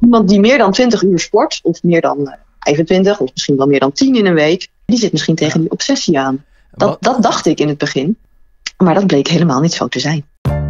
Iemand die meer dan 20 uur sport, of meer dan 25, of misschien wel meer dan 10 in een week, die zit misschien tegen die obsessie aan. Dat dacht ik in het begin, maar dat bleek helemaal niet zo te zijn.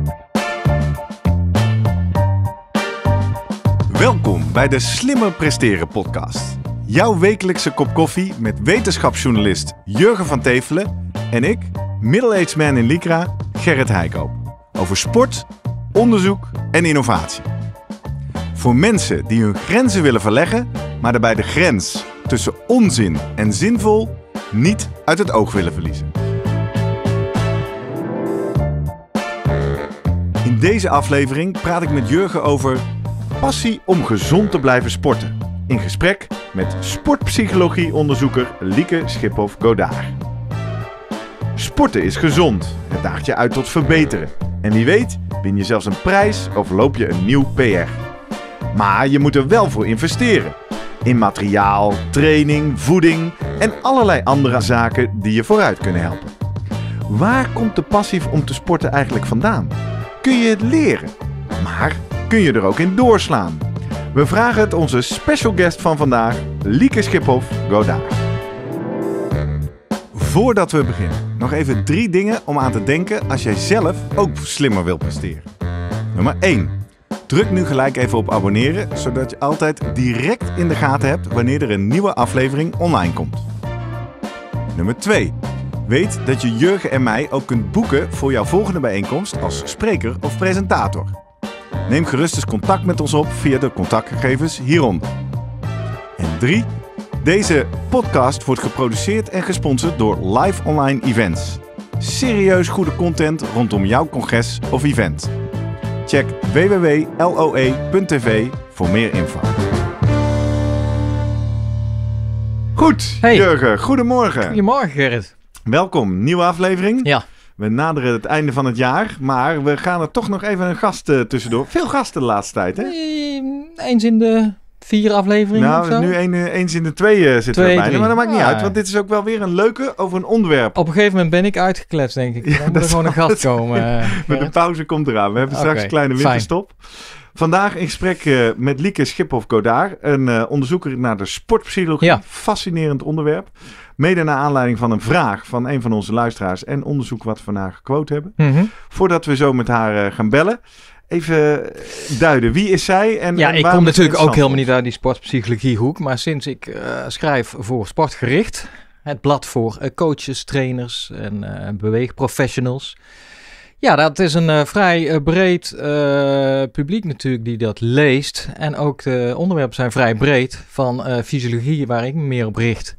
Welkom bij de Slimmer Presteren podcast. Jouw wekelijkse kop koffie met wetenschapsjournalist Jurgen van Tevelen en ik, middle-aged man in Lycra, Gerrit Heikoop. Over sport, onderzoek en innovatie. Voor mensen die hun grenzen willen verleggen, maar daarbij de grens tussen onzin en zinvol niet uit het oog willen verliezen. In deze aflevering praat ik met Jurgen over passie om gezond te blijven sporten. In gesprek met sportpsychologie-onderzoeker Lieke Schiphoff-Godard. Sporten is gezond. Het daagt je uit tot verbeteren. En wie weet, win je zelfs een prijs of loop je een nieuw PR. Maar je moet er wel voor investeren. In materiaal, training, voeding en allerlei andere zaken die je vooruit kunnen helpen. Waar komt de passie om te sporten eigenlijk vandaan? Kun je het leren? Maar kun je er ook in doorslaan? We vragen het onze special guest van vandaag, Lieke Schiphoff-Godard. Voordat we beginnen, nog even 3 dingen om aan te denken als jij zelf ook slimmer wilt presteren. Nummer 1. Druk nu gelijk even op abonneren, zodat je altijd direct in de gaten hebt wanneer er een nieuwe aflevering online komt. Nummer 2. Weet dat je Jurgen en mij ook kunt boeken voor jouw volgende bijeenkomst als spreker of presentator. Neem gerust eens contact met ons op via de contactgegevens hieronder. En 3. Deze podcast wordt geproduceerd en gesponsord door Live Online Events. Serieus goede content rondom jouw congres of event. Check www.loe.tv voor meer info. Goed, hey. Jurgen, goedemorgen. Goedemorgen, Gerrit. Welkom, nieuwe aflevering. Ja. We naderen het einde van het jaar, maar we gaan er toch nog even een gast tussendoor. Veel gasten de laatste tijd, hè? Eens in de 4 afleveringen nou, of zo? Nu eens in de 2 zitten we bijna, maar dat maakt niet uit, want dit is ook wel weer een leuke over een onderwerp. Op een gegeven moment ben ik uitgekletst, denk ik. Dan moet er gewoon een gast komen. Maar de pauze komt eraan. We hebben straks een kleine winterstop. Vandaag in gesprek met Lieke Schiphoff-Godard, een onderzoeker naar de sportpsychologie. Ja. Fascinerend onderwerp. Mede naar aanleiding van een vraag van een van onze luisteraars en onderzoek wat we vandaag gequote hebben. Mm-hmm. Voordat we zo met haar gaan bellen, even duiden. Wie is zij? En ik kom natuurlijk ook helemaal niet uit die sportpsychologiehoek, maar sinds ik schrijf voor Sportgericht, het blad voor coaches, trainers en beweegprofessionals. Ja, dat is een vrij breed publiek natuurlijk die dat leest. En ook de onderwerpen zijn vrij breed, van fysiologie, waar ik me meer op richt,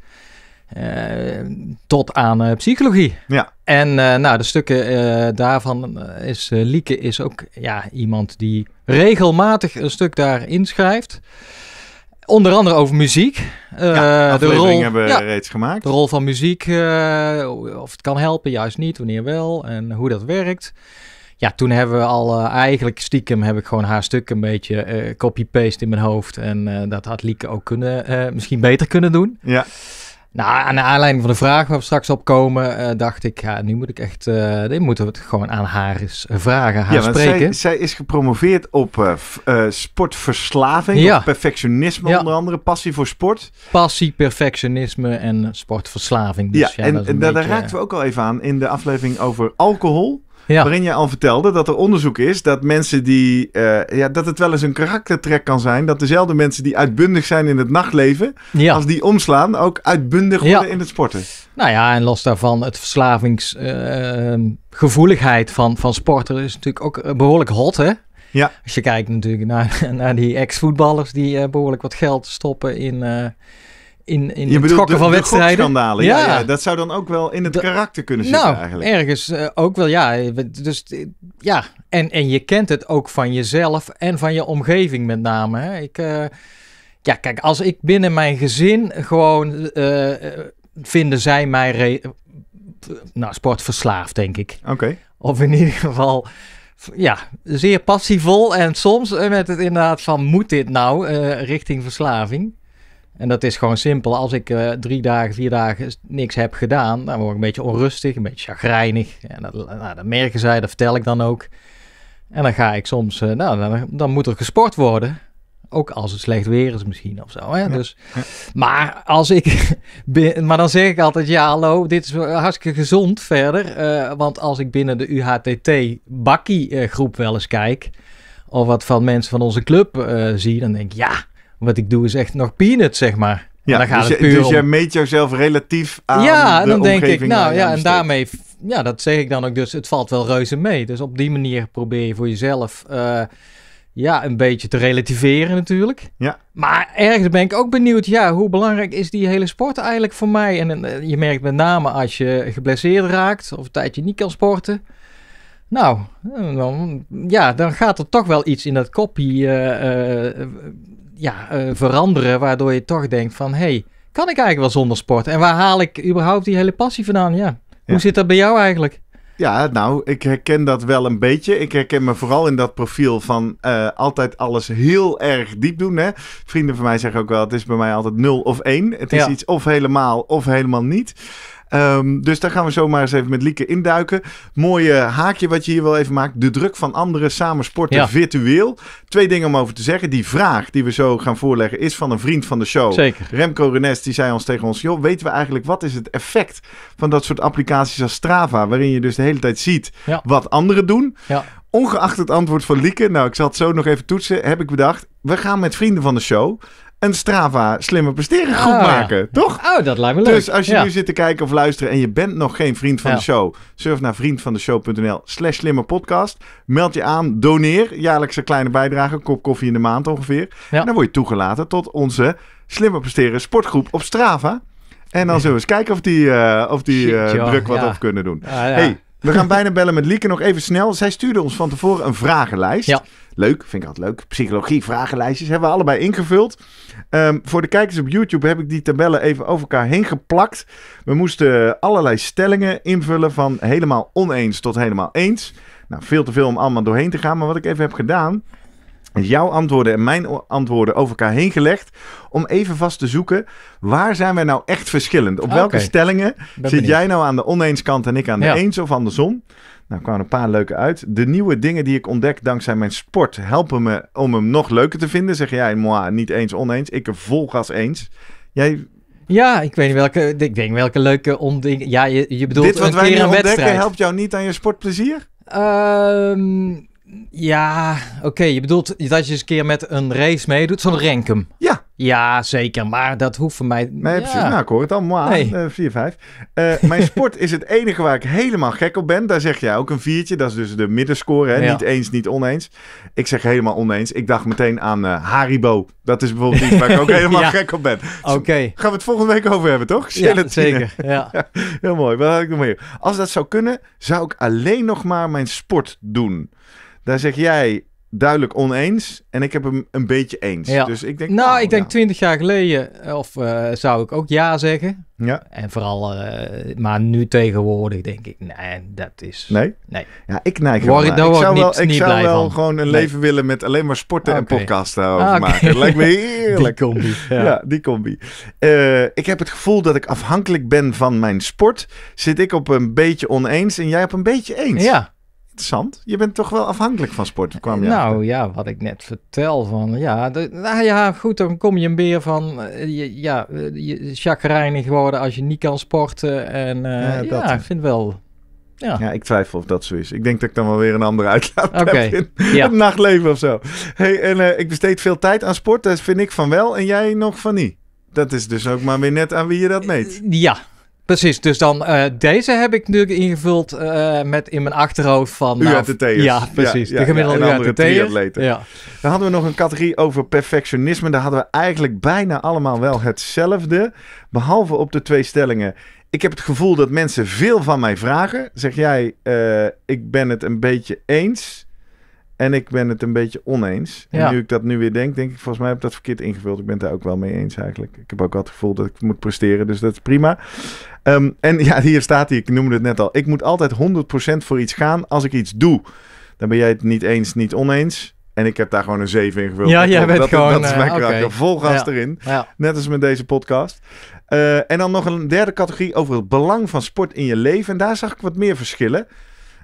tot aan psychologie. Ja. En de stukken daarvan is Lieke is ook iemand die regelmatig een stuk daarin schrijft. Onder andere over muziek. Afleveringen hebben we reeds gemaakt. De rol van muziek, of het kan helpen, juist niet, wanneer wel en hoe dat werkt. Ja, toen hebben we al eigenlijk stiekem heb ik gewoon haar stuk een beetje copy-paste in mijn hoofd. En dat had Lieke ook misschien beter kunnen doen. Ja. Nou, aan de aanleiding van de vraag waar we straks op komen, dacht ik, nu moet ik echt, dit moeten we het gewoon aan haar eens vragen, haar spreken. Zij is gepromoveerd op sportverslaving, of perfectionisme onder andere, passie voor sport. Passie, perfectionisme en sportverslaving. Dus daar raakten we ook al even aan in de aflevering over alcohol. Ja. Waarin je al vertelde dat er onderzoek is dat mensen die, dat het wel eens een karaktertrek kan zijn, dat dezelfde mensen die uitbundig zijn in het nachtleven, als die omslaan, ook uitbundig worden in het sporten. Nou ja, en los daarvan, het verslavingsgevoeligheid van sporten is natuurlijk ook behoorlijk hot, hè? Ja. Als je kijkt natuurlijk naar die ex-voetballers die behoorlijk wat geld stoppen in het gokken van wedstrijden. Gokschandalen. Ja, dat zou dan ook wel in het karakter kunnen zitten eigenlijk. Ergens ook wel, ja. Dus ja, en je kent het ook van jezelf en van je omgeving met name. Hè. Kijk, als ik binnen mijn gezin gewoon vinden zij mij sportverslaafd, denk ik. Oké. Of in ieder geval, zeer passievol en soms met het inderdaad van, moet dit nou richting verslaving? En dat is gewoon simpel. Als ik 3 dagen, 4 dagen niks heb gedaan, dan word ik een beetje onrustig, een beetje chagrijnig. En dat merken zij, dat vertel ik dan ook. En dan ga ik soms, dan moet er gesport worden. Ook als het slecht weer is misschien of zo. Hè? Ja. Dus, maar als ik... maar dan zeg ik altijd, ja hallo, dit is hartstikke gezond verder. Want als ik binnen de UHTT-bakkie groep wel eens kijk... of wat van mensen van onze club zie... dan denk ik, ja, wat ik doe is echt nog peanuts, zeg maar. Ja, dan gaat dus jij meet jezelf relatief aan ja, de dan denk omgeving. Ik, nou ja, en daarmee, ja, dat zeg ik dan ook dus, het valt wel reuze mee. Dus op die manier probeer je voor jezelf, een beetje te relativeren natuurlijk. Ja. Maar ergens ben ik ook benieuwd, ja, hoe belangrijk is die hele sport eigenlijk voor mij? En je merkt met name als je geblesseerd raakt of een tijdje niet kan sporten. Nou, dan gaat er toch wel iets in dat koppie veranderen, waardoor je toch denkt van, hey, kan ik eigenlijk wel zonder sport? En waar haal ik überhaupt die hele passie vandaan? Ja. Hoe zit dat bij jou eigenlijk? Ja, nou, ik herken dat wel een beetje. Ik herken me vooral in dat profiel van altijd alles heel erg diep doen. Hè? Vrienden van mij zeggen ook wel, het is bij mij altijd 0 of 1. Het is iets of helemaal niet. Dus daar gaan we zomaar eens even met Lieke induiken. Mooie haakje wat je hier wel even maakt. De druk van anderen samen sporten virtueel. 2 dingen om over te zeggen. Die vraag die we zo gaan voorleggen is van een vriend van de show. Zeker. Remco Renes, die zei ons tegen ons... joh, weten we eigenlijk wat is het effect van dat soort applicaties als Strava... waarin je dus de hele tijd ziet wat anderen doen... Ja. Ongeacht het antwoord van Lieke... nou, ik zal het zo nog even toetsen... heb ik bedacht, we gaan met vrienden van de show... een Strava slimmer presteren groep maken, toch? Oh, dat lijkt me leuk. Dus als je nu zit te kijken of luisteren en je bent nog geen vriend van de show, surf naar vriendvandeshow.nl/slimmerpodcast. Meld je aan, doneer, jaarlijks een kleine bijdrage, een kop koffie in de maand ongeveer. Ja. En dan word je toegelaten tot onze slimmer presteren sportgroep op Strava. En dan zullen we eens kijken of die druk wat op kunnen doen. Hey, we gaan bijna bellen met Lieke nog even snel. Zij stuurde ons van tevoren een vragenlijst. Ja. Leuk, vind ik altijd leuk. Psychologie, vragenlijstjes hebben we allebei ingevuld. Voor de kijkers op YouTube heb ik die tabellen even over elkaar heen geplakt. We moesten allerlei stellingen invullen van helemaal oneens tot helemaal eens. Nou, veel te veel om allemaal doorheen te gaan. Maar wat ik even heb gedaan, is jouw antwoorden en mijn antwoorden over elkaar heen gelegd. Om even vast te zoeken, waar zijn wij nou echt verschillend? Op welke stellingen zit jij nou aan de oneens kant en ik aan de eens of andersom? Nou, kwamen een paar leuke uit. De nieuwe dingen die ik ontdek dankzij mijn sport helpen me om hem nog leuker te vinden. Zeg jij, moi, niet eens oneens. Ik vol gas eens. Jij... Ja, ik weet niet welke. Ik denk welke leuke ondingen. Ja, je bedoelt dit wat een wij keer nu een ontdekken wedstrijd. Helpt jou niet aan je sportplezier? Ja, oké. Je bedoelt dat je eens een keer met een race meedoet, zo'n Renkum. Ja. Ja, zeker. Maar dat hoeft voor mij... Nee, precies. Nou, ik hoor het al. Moi, 4-5. Mijn sport is het enige waar ik helemaal gek op ben. Daar zeg jij ook een 4'tje. Dat is dus de middenscore. Hè? Niet eens, niet oneens. Ik zeg helemaal oneens. Ik dacht meteen aan Haribo. Dat is bijvoorbeeld iets waar ik ook helemaal gek op ben. Oké. Gaan we het volgende week over hebben, toch? Ja, zeker. Ja. Heel mooi. Wat had ik nog meer? Als dat zou kunnen, zou ik alleen nog maar mijn sport doen. Daar zeg jij duidelijk oneens en ik heb hem een beetje eens. Ja. Dus ik denk, ik denk 20 jaar geleden zou ik ook ja zeggen. Ja. En vooral, maar nu tegenwoordig denk ik, nee, dat is... Nee? Ja, ik neig ik zou wel gewoon een leven willen met alleen maar sporten en podcasten over maken. Dat lijkt me heerlijk. Die combi. Ja, die combi. Ik heb het gevoel dat ik afhankelijk ben van mijn sport. Zit ik op een beetje oneens en jij op een beetje eens. Ja. Interessant. Je bent toch wel afhankelijk van sport, kwam je Nou ja, wat ik net vertel van... goed, dan kom je een beer van... je chagrijnig worden als je niet kan sporten. En ik vind wel... Ja, ik twijfel of dat zo is. Ik denk dat ik dan wel weer een andere uitlaat heb in het nachtleven of zo. Hey, en ik besteed veel tijd aan sport. Dat vind ik van wel en jij nog van niet. Dat is dus ook maar weer net aan wie je dat meet. Ja. Precies, dus dan deze heb ik natuurlijk ingevuld met in mijn achterhoofd van... UATT'ers. Ja, precies. De gemiddelde UATT'ers. Ja. Dan hadden we nog een categorie over perfectionisme. Daar hadden we eigenlijk bijna allemaal wel hetzelfde. Behalve op de 2 stellingen. Ik heb het gevoel dat mensen veel van mij vragen. Zeg jij, ik ben het een beetje eens... En ik ben het een beetje oneens. En nu ik dat nu weer denk ik, volgens mij heb ik dat verkeerd ingevuld. Ik ben het daar ook wel mee eens eigenlijk. Ik heb ook wel het gevoel dat ik moet presteren, dus dat is prima. En ja, hier staat hij, ik noemde het net al. Ik moet altijd 100% voor iets gaan als ik iets doe. Dan ben jij het niet eens, niet oneens. En ik heb daar gewoon een 7 ingevuld. Ja, jij bent gewoon... Dat is mijn karakter. Vol gas erin. Ja. Net als met deze podcast. En dan nog een derde categorie over het belang van sport in je leven. En daar zag ik wat meer verschillen.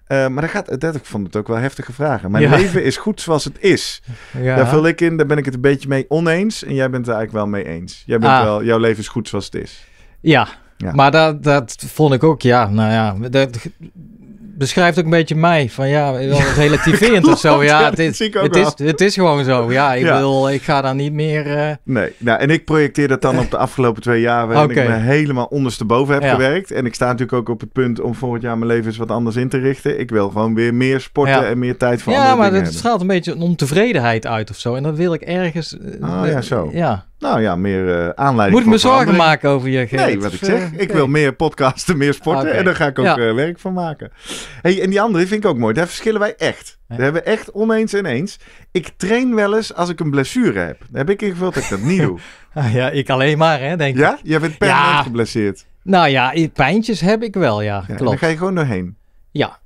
Maar ik vond het ook wel heftige vragen. Mijn leven is goed zoals het is. Ja. Daar vul ik in, daar ben ik het een beetje mee oneens. En jij bent het eigenlijk wel mee eens. Jij bent jouw leven is goed zoals het is. Ja. Maar dat vond ik ook, dat beschrijft ook een beetje mij. Van wel relativerend of zo. Ja, het is gewoon zo. Ja, ik bedoel, ik ga daar niet meer... Nee, en ik projecteer dat dan op de afgelopen 2 jaar... waarin ik me helemaal ondersteboven heb gewerkt. En ik sta natuurlijk ook op het punt om volgend jaar mijn leven eens wat anders in te richten. Ik wil gewoon weer meer sporten en meer tijd voor andere dingen hebben. Ja, maar het straalt een beetje een ontevredenheid uit of zo. En dat wil ik ergens... zo. Ja. Nou ja, meer aanleiding. Moet ik me zorgen maken over je, Gerrit? Nee, wat ik zeg. Ik wil meer podcasten, meer sporten. En daar ga ik ook werk van maken. Hey, en die andere vind ik ook mooi. Daar verschillen wij echt. Daar hebben we echt oneens en eens. Ik train wel eens als ik een blessure heb. Daar heb ik ingevuld dat ik dat niet doe. Ja, ik alleen maar, hè, denk ik. Ja? Jij bent permanent geblesseerd. Nou ja, pijntjes heb ik wel, klopt. Dan ga je gewoon doorheen. Ja.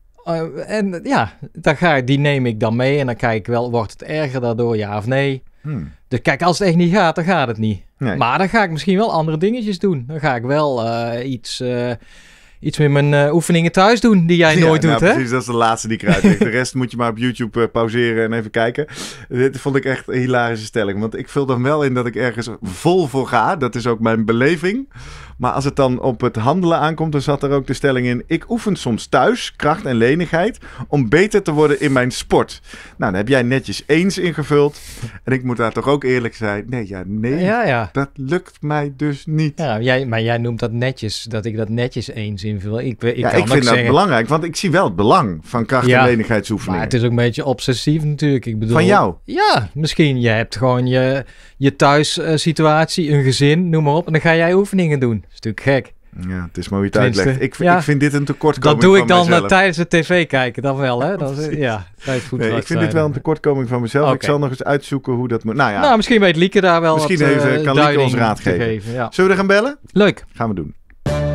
Die neem ik dan mee. En dan kijk ik wel, wordt het erger daardoor, ja of nee? Dus kijk, als het echt niet gaat, dan gaat het niet. Nee. Maar dan ga ik misschien wel andere dingetjes doen. Dan ga ik wel iets met mijn oefeningen thuis doen die jij nooit doet, hè? Precies, dat is de laatste die ik eruit leg. De rest moet je maar op YouTube pauzeren en even kijken. Dit vond ik echt een hilarische stelling. Want ik vul dan wel in dat ik ergens vol voor ga. Dat is ook mijn beleving. Maar als het dan op het handelen aankomt, dan zat er ook de stelling in... Ik oefen soms thuis, kracht en lenigheid, om beter te worden in mijn sport. Nou, dan heb jij netjes eens ingevuld. En ik moet daar toch ook eerlijk zijn. Nee, dat lukt mij dus niet. Ja, maar jij noemt dat netjes, dat ik dat netjes eens invul. Ik vind dat belangrijk, want ik zie wel het belang van kracht- en lenigheidsoefeningen. Maar het is ook een beetje obsessief natuurlijk. Ik bedoel, van jou? Ja, misschien. Je hebt gewoon je thuissituatie, een gezin, noem maar op. En dan ga jij oefeningen doen. Dat is natuurlijk gek. Ja, het is maar hoe je het uitlegt. Ik vind dit een tekortkoming van mezelf. Dat doe ik dan tijdens het tv kijken, dan wel, hè? Ik vind dit wel een tekortkoming van mezelf. Okay. Ik zal nog eens uitzoeken hoe dat moet. Nou, misschien weet Lieke daar wel kan Lieke ons raad geven. Ja. Zullen we er gaan bellen? Leuk. Gaan we doen.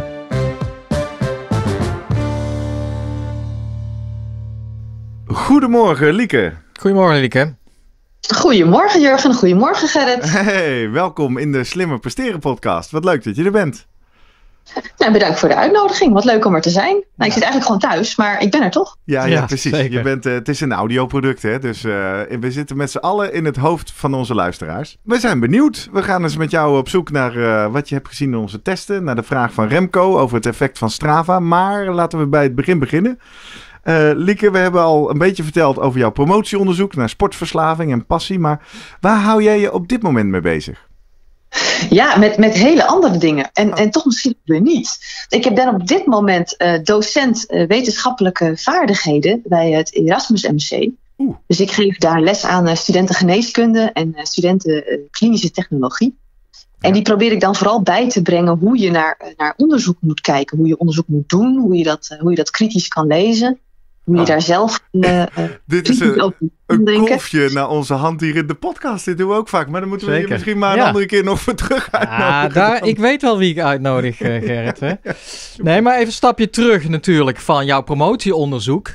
Goedemorgen, Lieke. Goedemorgen, Lieke. Goedemorgen, Jurgen. Goedemorgen, Gerrit. Hey, welkom in de Slimmer Presteren podcast. Wat leuk dat je er bent. Nou, bedankt voor de uitnodiging. Wat leuk om er te zijn. Nou, ik zit eigenlijk gewoon thuis, maar ik ben er toch? Ja, precies. Je bent, het is een audioproduct, hè? Dus we zitten met z'n allen in het hoofd van onze luisteraars. We zijn benieuwd. We gaan eens met jou op zoek naar wat je hebt gezien in onze testen. Naar de vraag van Remco over het effect van Strava. Maar laten we bij het begin beginnen. Lieke, we hebben al een beetje verteld over jouw promotieonderzoek naar sportverslaving en passie. Maar waar hou jij je op dit moment mee bezig? Ja, met hele andere dingen. En toch misschien weer niet. Ik ben op dit moment docent wetenschappelijke vaardigheden bij het Erasmus MC. Dus ik geef daar les aan studenten geneeskunde en studenten klinische technologie. En die probeer ik dan vooral bij te brengen hoe je naar onderzoek moet kijken. Hoe je onderzoek moet doen, hoe je dat kritisch kan lezen. Hoe je daar zelf dit is een kolfje naar onze hand hier in de podcast. Dit doen we ook vaak. Maar dan moeten we je misschien maar een andere keer nog voor terug uitnodigen. Ik weet wel wie ik uitnodig, Gerrit. Hè? Nee, maar even een stapje terug natuurlijk van jouw promotieonderzoek.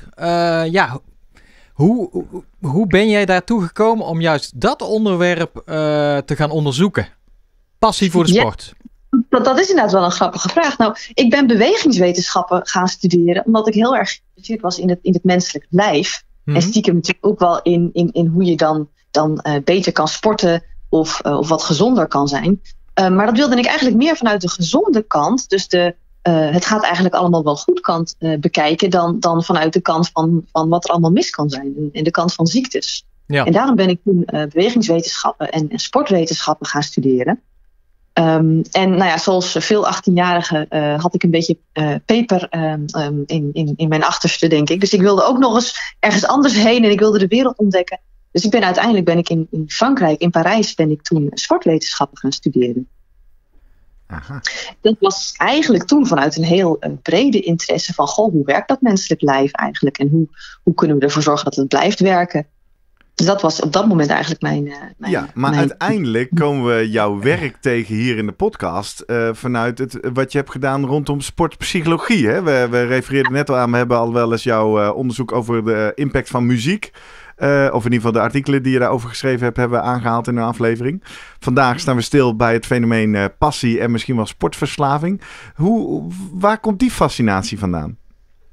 Hoe ben jij daartoe gekomen om juist dat onderwerp te gaan onderzoeken? Passie voor de sport. Dat is inderdaad wel een grappige vraag. Nou, ik ben bewegingswetenschappen gaan studeren, omdat ik heel erg geïnteresseerd was in het menselijk lijf. En stiekem natuurlijk ook wel in hoe je dan beter kan sporten of wat gezonder kan zijn. Maar dat wilde ik eigenlijk meer vanuit de gezonde kant. Dus het gaat eigenlijk allemaal wel goed kant bekijken dan vanuit de kant van wat er allemaal mis kan zijn. En de kant van ziektes. Ja. En daarom ben ik toen bewegingswetenschappen en sportwetenschappen gaan studeren. En nou ja, zoals veel 18-jarigen had ik een beetje peper in mijn achterste, denk ik. Dus ik wilde ook nog eens ergens anders heen en ik wilde de wereld ontdekken. Dus uiteindelijk ben ik in Frankrijk, in Parijs, ben ik toen sportwetenschappen gaan studeren. Aha. Dat was eigenlijk toen vanuit een heel brede interesse van, hoe werkt dat menselijk lijf eigenlijk? En hoe kunnen we ervoor zorgen dat het blijft werken? Dus dat was op dat moment eigenlijk mijn uiteindelijk komen we jouw werk tegen hier in de podcast vanuit wat je hebt gedaan rondom sportpsychologie. Hè? We refereerden net al aan, we hebben al wel eens jouw onderzoek over de impact van muziek. Of in ieder geval de artikelen die je daarover geschreven hebt, hebben we aangehaald in een aflevering. Vandaag staan we stil bij het fenomeen passie en misschien wel sportverslaving. Waar komt die fascinatie vandaan?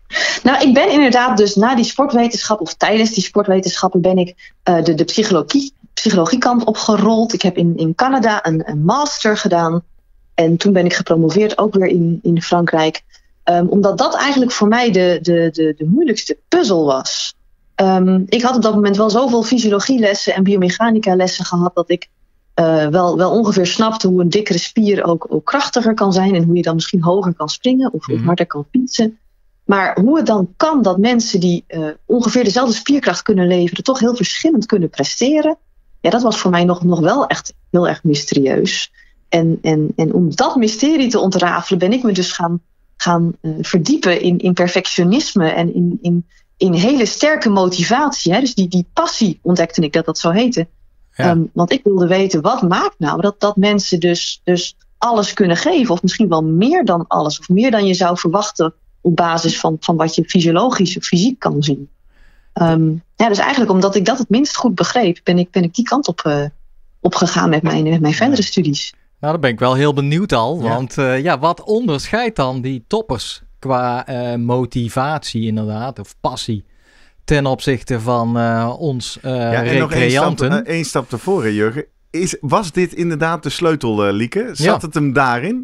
Nou, ik ben inderdaad dus na die sportwetenschap of tijdens die sportwetenschappen ben ik de psychologiekant opgerold. Ik heb in Canada een master gedaan. En toen ben ik gepromoveerd ook weer in Frankrijk. Omdat dat eigenlijk voor mij de moeilijkste puzzel was. Ik had op dat moment wel zoveel fysiologielessen en biomechanica lessen gehad dat ik wel ongeveer snapte hoe een dikkere spier ook krachtiger kan zijn. En hoe je dan misschien hoger kan springen of harder kan fietsen. Maar hoe het dan kan dat mensen die ongeveer dezelfde spierkracht kunnen leveren, toch heel verschillend kunnen presteren. Ja, dat was voor mij nog wel echt heel erg mysterieus. En om dat mysterie te ontrafelen ben ik me dus gaan verdiepen in perfectionisme en in hele sterke motivatie. Hè? Dus die passie ontdekte ik dat zo heette. Ja. Want ik wilde weten, wat maakt nou dat mensen dus alles kunnen geven? Of misschien wel meer dan alles. Of meer dan je zou verwachten op basis van wat je fysiologisch of fysiek kan zien. Dus eigenlijk omdat ik dat het minst goed begreep, ben ik die kant op gegaan met mijn verdere studies. Nou, daar ben ik wel heel benieuwd al. Want wat onderscheidt dan die toppers qua motivatie inderdaad, of passie, ten opzichte van ons recreanten? En nog één stap tevoren, Jurgen. Was dit inderdaad de sleutel, Lieke? Zat het hem daarin?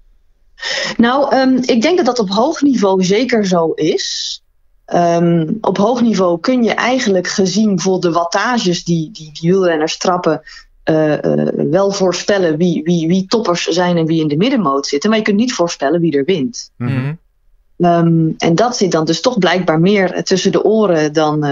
Nou, ik denk dat op hoog niveau zeker zo is. Op hoog niveau kun je eigenlijk gezien bijvoorbeeld de wattages die wielrenners trappen, wel voorspellen wie toppers zijn en wie in de middenmoot zitten. Maar je kunt niet voorspellen wie er wint. Mm-hmm. En dat zit dan dus toch blijkbaar meer tussen de oren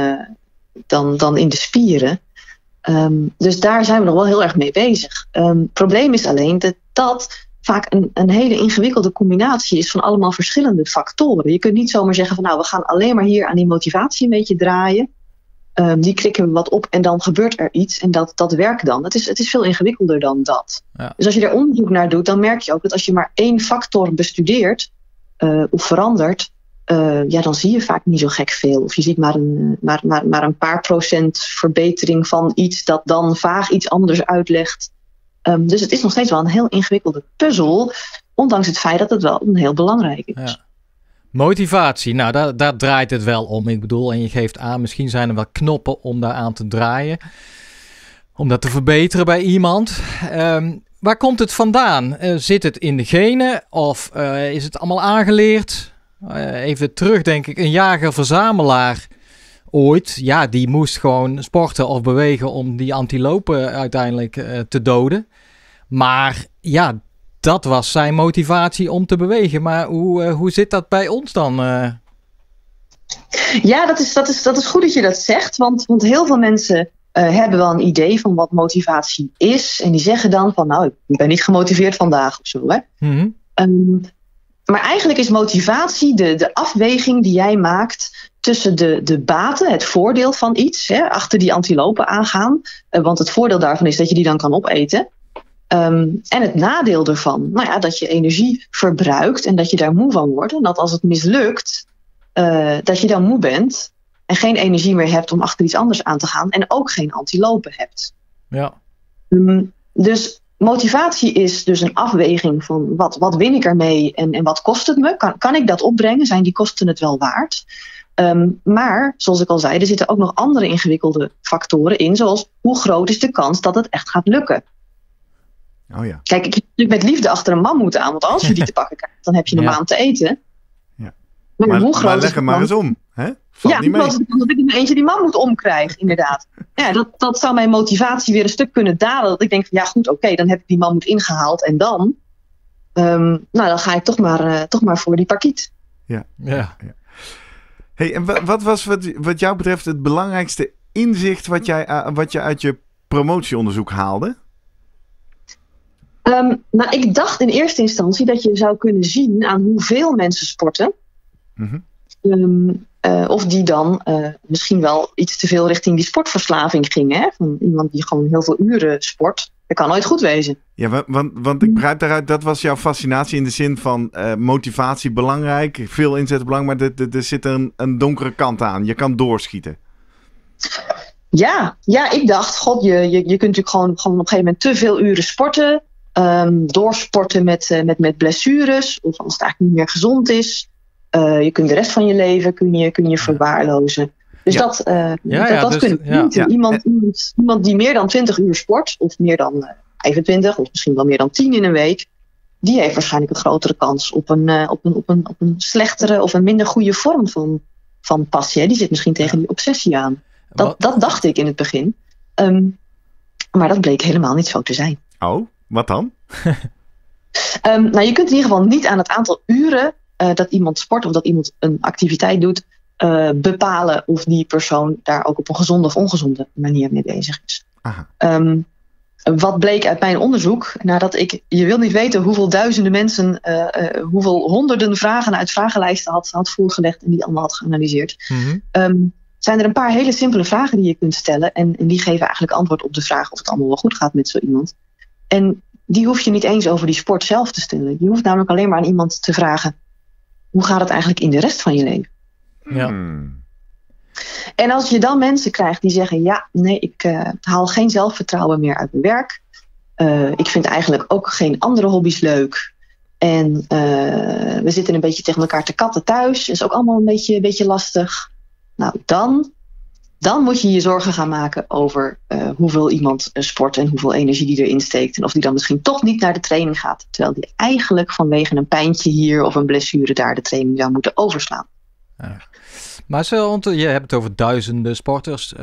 dan in de spieren. Dus daar zijn we nog wel heel erg mee bezig. Het probleem is alleen dat vaak een hele ingewikkelde combinatie is van allemaal verschillende factoren. Je kunt niet zomaar zeggen van we gaan alleen maar hier aan die motivatie een beetje draaien. Die klikken we wat op en dan gebeurt er iets en dat werkt dan. Het is veel ingewikkelder dan dat. Ja. Dus als je er onderzoek naar doet, dan merk je ook dat als je maar één factor bestudeert of verandert, dan zie je vaak niet zo gek veel. Of je ziet maar een paar procent verbetering van iets dat dan vaag iets anders uitlegt. Dus het is nog steeds wel een heel ingewikkelde puzzel, ondanks het feit dat het wel heel belangrijk is. Ja. Motivatie, nou daar draait het wel om. Ik bedoel, en je geeft aan, misschien zijn er wel knoppen om daar aan te draaien. Om dat te verbeteren bij iemand. Waar komt het vandaan? Zit het in de genen of is het allemaal aangeleerd? Even terug denk ik, een jager-verzamelaar ooit, die moest gewoon sporten of bewegen om die antilopen uiteindelijk te doden. Maar dat was zijn motivatie om te bewegen. Maar hoe zit dat bij ons dan? Ja, dat is goed dat je dat zegt. Want heel veel mensen hebben wel een idee van wat motivatie is. En die zeggen dan van ik ben niet gemotiveerd vandaag of zo. Hè? Mm-hmm. Maar eigenlijk is motivatie de afweging die jij maakt tussen de baten, het voordeel van iets, achter die antilopen aangaan. Want het voordeel daarvan is dat je die dan kan opeten. En het nadeel ervan, dat je energie verbruikt en dat je daar moe van wordt. En dat als het mislukt, dat je dan moe bent en geen energie meer hebt om achter iets anders aan te gaan. En ook geen antilopen hebt. Ja. Dus motivatie is dus een afweging van wat win ik ermee en wat kost het me? Kan ik dat opbrengen? Zijn die kosten het wel waard? Maar, zoals ik al zei, er zitten ook nog andere ingewikkelde factoren in. Zoals hoe groot is de kans dat het echt gaat lukken? Oh ja. Kijk, ik heb met liefde achter een mammoet aan. Want als je die te pakken krijgt, dan heb je een maand te eten. Ja. Maar hoe groot leg hem maar eens om. Hè? Valt niet mee. Hoe groot is de kans dat ik in eentje die mammoet omkrijg, inderdaad. Dat zou mijn motivatie weer een stuk kunnen dalen. Dat ik denk van oké, dan heb ik die mammoet ingehaald. En dan dan ga ik toch maar voor die parkiet. Ja. Hey, en wat was wat jou betreft het belangrijkste inzicht wat je uit je promotieonderzoek haalde? Ik dacht in eerste instantie dat je zou kunnen zien aan hoeveel mensen sporten. Mm-hmm. Of die dan misschien wel iets te veel richting die sportverslaving gingen. Hè? Van iemand die gewoon heel veel uren sport. Dat kan nooit goed wezen. Ja, want ik begrijp daaruit, dat was jouw fascinatie in de zin van motivatie belangrijk. Veel inzet belangrijk, maar er zit een donkere kant aan. Je kan doorschieten. Ja, ik dacht, je kunt natuurlijk gewoon op een gegeven moment te veel uren sporten. Doorsporten met blessures. Of als het eigenlijk niet meer gezond is. Je kunt de rest van je leven kun je verwaarlozen. Dus dat kunnen we. Iemand die meer dan 20 uur sport, of meer dan 25, of misschien wel meer dan 10 in een week, die heeft waarschijnlijk een grotere kans op een slechtere of een minder goede vorm van passie. Hè. Die zit misschien tegen die obsessie aan. Dat dacht ik in het begin. Maar dat bleek helemaal niet zo te zijn. Oh, wat dan? Je kunt in ieder geval niet aan het aantal uren dat iemand sport of dat iemand een activiteit doet, bepalen of die persoon daar ook op een gezonde of ongezonde manier mee bezig is. Wat bleek uit mijn onderzoek, je wil niet weten hoeveel duizenden mensen, hoeveel honderden vragen uit vragenlijsten had voorgelegd en die allemaal had geanalyseerd. Zijn er een paar hele simpele vragen die je kunt stellen en die geven eigenlijk antwoord op de vraag of het allemaal wel goed gaat met zo iemand. En die hoef je niet eens over die sport zelf te stellen. Je hoeft namelijk alleen maar aan iemand te vragen, hoe gaat het eigenlijk in de rest van je leven? Ja. En als je dan mensen krijgt die zeggen, ik haal geen zelfvertrouwen meer uit mijn werk. Ik vind eigenlijk ook geen andere hobby's leuk. En we zitten een beetje tegen elkaar te katten thuis. Is ook allemaal een beetje lastig. Nou, dan moet je je zorgen gaan maken over hoeveel iemand sport en hoeveel energie die erin steekt. En of die dan misschien toch niet naar de training gaat. Terwijl die eigenlijk vanwege een pijntje hier of een blessure daar de training zou moeten overslaan. Ja. Maar je hebt het over duizenden sporters.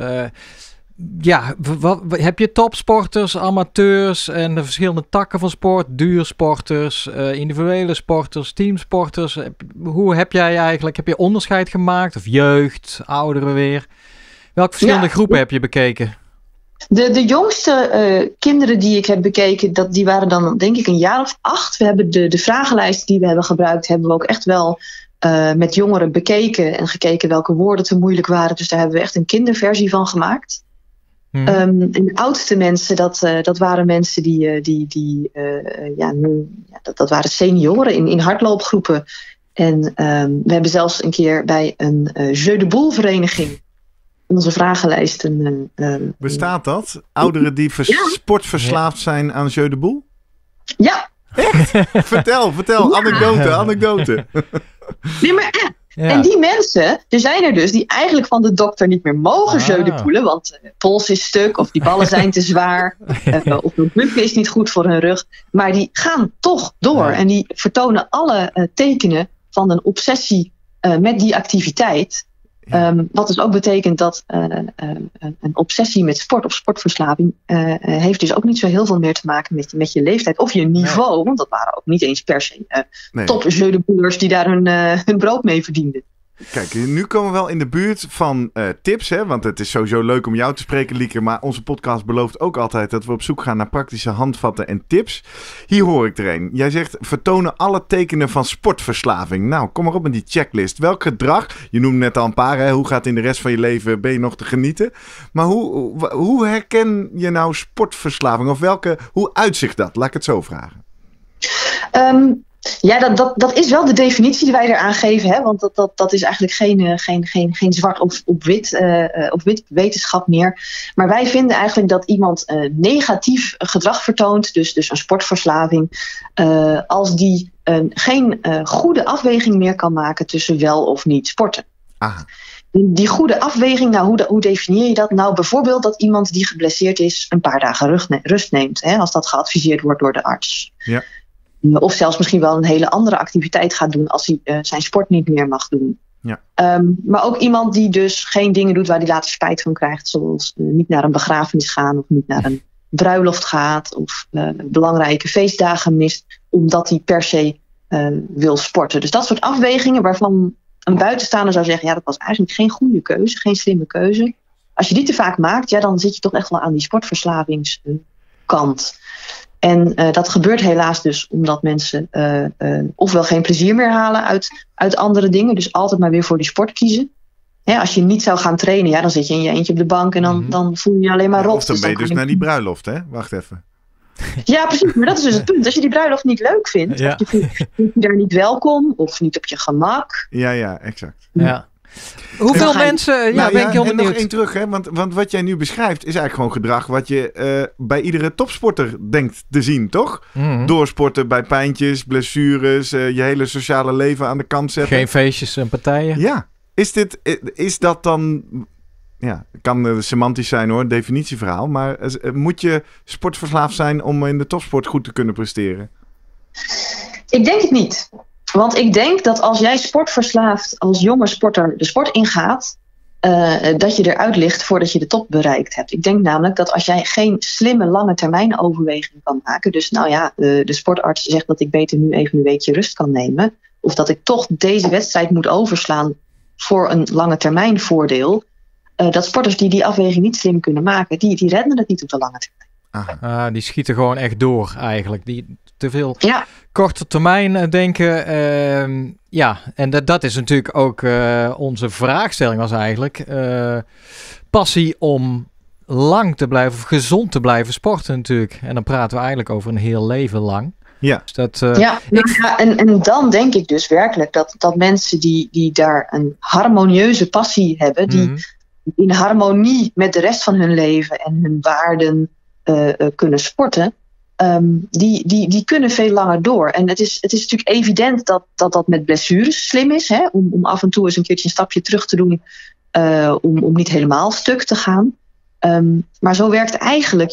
Heb je topsporters, amateurs en de verschillende takken van sport, duursporters, individuele sporters, teamsporters? Hoe heb je onderscheid gemaakt? Of jeugd, ouderen weer? Welke verschillende groepen heb je bekeken? De jongste kinderen die ik heb bekeken, die waren dan denk ik een jaar of 8. We hebben de vragenlijst die we hebben gebruikt, hebben we ook echt wel met jongeren bekeken en gekeken welke woorden te moeilijk waren. Dus daar hebben we echt een kinderversie van gemaakt. En de oudste mensen, dat waren mensen dat waren senioren in hardloopgroepen. En we hebben zelfs een keer bij een Jeu de Boule vereniging onze vragenlijst. Bestaat dat? Ouderen die sportverslaafd zijn aan Jeu de Boule? Ja. Echt? Vertel. Anekdote. Nee, maar echt. Ja. En die mensen, er zijn er dus die eigenlijk van de dokter niet meer mogen Jeu de Boule, want de pols is stuk of die ballen zijn te zwaar of hun buik is niet goed voor hun rug. Maar die gaan toch door en die vertonen alle tekenen van een obsessie met die activiteit. Wat dus ook betekent dat een obsessie met sport of sportverslaving heeft dus ook niet zo heel veel meer te maken met je leeftijd of je niveau. Nee. Want dat waren ook niet eens per se top Jeu de Bouleurs die daar hun brood mee verdienden. Kijk, nu komen we wel in de buurt van tips, hè? Want het is sowieso leuk om jou te spreken, Lieke. Maar onze podcast belooft ook altijd dat we op zoek gaan naar praktische handvatten en tips. Hier hoor ik er een. Jij zegt, vertonen alle tekenen van sportverslaving. Nou, kom maar op met die checklist. Welk gedrag, je noemde net al een paar, hè? Hoe gaat in de rest van je leven, ben je nog te genieten? Maar hoe herken je nou sportverslaving? Of hoe uitzicht dat? Laat ik het zo vragen. Dat is wel de definitie die wij eraan geven. Hè? Want dat is eigenlijk geen zwart op wit wetenschap meer. Maar wij vinden eigenlijk dat iemand negatief gedrag vertoont. Dus een sportverslaving. Als die geen goede afweging meer kan maken tussen wel of niet sporten. Aha. Die goede afweging, hoe definieer je dat? Nou, bijvoorbeeld dat iemand die geblesseerd is een paar dagen rust neemt. Hè? Als dat geadviseerd wordt door de arts. Ja. Of zelfs misschien wel een hele andere activiteit gaat doen als hij zijn sport niet meer mag doen. Ja. Maar ook iemand die dus geen dingen doet waar hij later spijt van krijgt. Zoals niet naar een begrafenis gaan of niet naar een bruiloft gaat. Of belangrijke feestdagen mist omdat hij per se wil sporten. Dus dat soort afwegingen waarvan een buitenstaander zou zeggen, dat was eigenlijk geen goede keuze, geen slimme keuze. Als je die te vaak maakt, dan zit je toch echt wel aan die sportverslavingskant. En dat gebeurt helaas dus omdat mensen ofwel geen plezier meer halen uit andere dingen. Dus altijd maar weer voor die sport kiezen. Als je niet zou gaan trainen, dan zit je in je eentje op de bank en dan voel je je alleen maar rot. Of dan ben je dus naar die bruiloft, hè? Wacht even. Ja, precies. Maar dat is dus het punt. Als je die bruiloft niet leuk vindt, of je voelt je daar niet welkom of niet op je gemak. Ja, exact. Ja. Hoeveel mensen... ben ik heel benieuwd. En nog één terug, hè? Want wat jij nu beschrijft is eigenlijk gewoon gedrag wat je bij iedere topsporter denkt te zien, toch? Mm-hmm. Doorsporten bij pijntjes, blessures, je hele sociale leven aan de kant zetten. Geen feestjes en partijen. Ja. Is dat dan... Ja, het kan semantisch zijn hoor, definitieverhaal. Maar moet je sportverslaafd zijn om in de topsport goed te kunnen presteren? Ik denk het niet. Want ik denk dat als jij sportverslaafd als jonge sporter de sport ingaat, dat je eruit ligt voordat je de top bereikt hebt. Ik denk namelijk dat als jij geen slimme lange termijn overweging kan maken, dus de sportarts zegt dat ik beter nu even een weekje rust kan nemen, of dat ik toch deze wedstrijd moet overslaan voor een lange termijn voordeel, dat sporters die afweging niet slim kunnen maken, die redden het niet op de lange termijn. Die schieten gewoon echt door eigenlijk. Die te veel korte termijn denken. En dat is natuurlijk ook onze vraagstelling was eigenlijk. Passie om lang te blijven of gezond te blijven sporten natuurlijk. En dan praten we eigenlijk over een heel leven lang. Ja. Dus en dan denk ik dus werkelijk dat mensen die daar een harmonieuze passie hebben, die in harmonie met de rest van hun leven en hun waarden kunnen sporten, die kunnen veel langer door. En het is natuurlijk evident dat met blessures slim is, hè, om af en toe eens een keertje een stapje terug te doen, om niet helemaal stuk te gaan. Maar zo werkt eigenlijk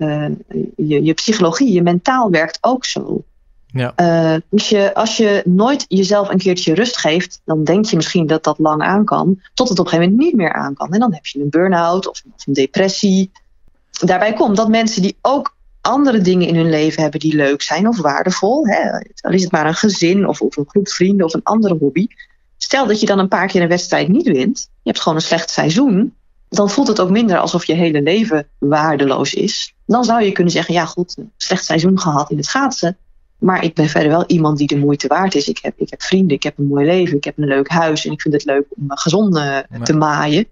je psychologie, je mentaal werkt ook zo. Ja. Als je nooit jezelf een keertje rust geeft, dan denk je misschien dat lang aan kan, tot het op een gegeven moment niet meer aan kan. En dan heb je een burn-out of een depressie. Daarbij komt dat mensen die ook andere dingen in hun leven hebben die leuk zijn of waardevol, hè, dan is het maar een gezin of een groep vrienden of een andere hobby. Stel dat je dan een paar keer een wedstrijd niet wint, je hebt gewoon een slecht seizoen, dan voelt het ook minder alsof je hele leven waardeloos is. Dan zou je kunnen zeggen, ja goed, een slecht seizoen gehad in het schaatsen, maar ik ben verder wel iemand die de moeite waard is. Ik heb vrienden, ik heb een mooi leven, ik heb een leuk huis en ik vind het leuk om gezond te maaien.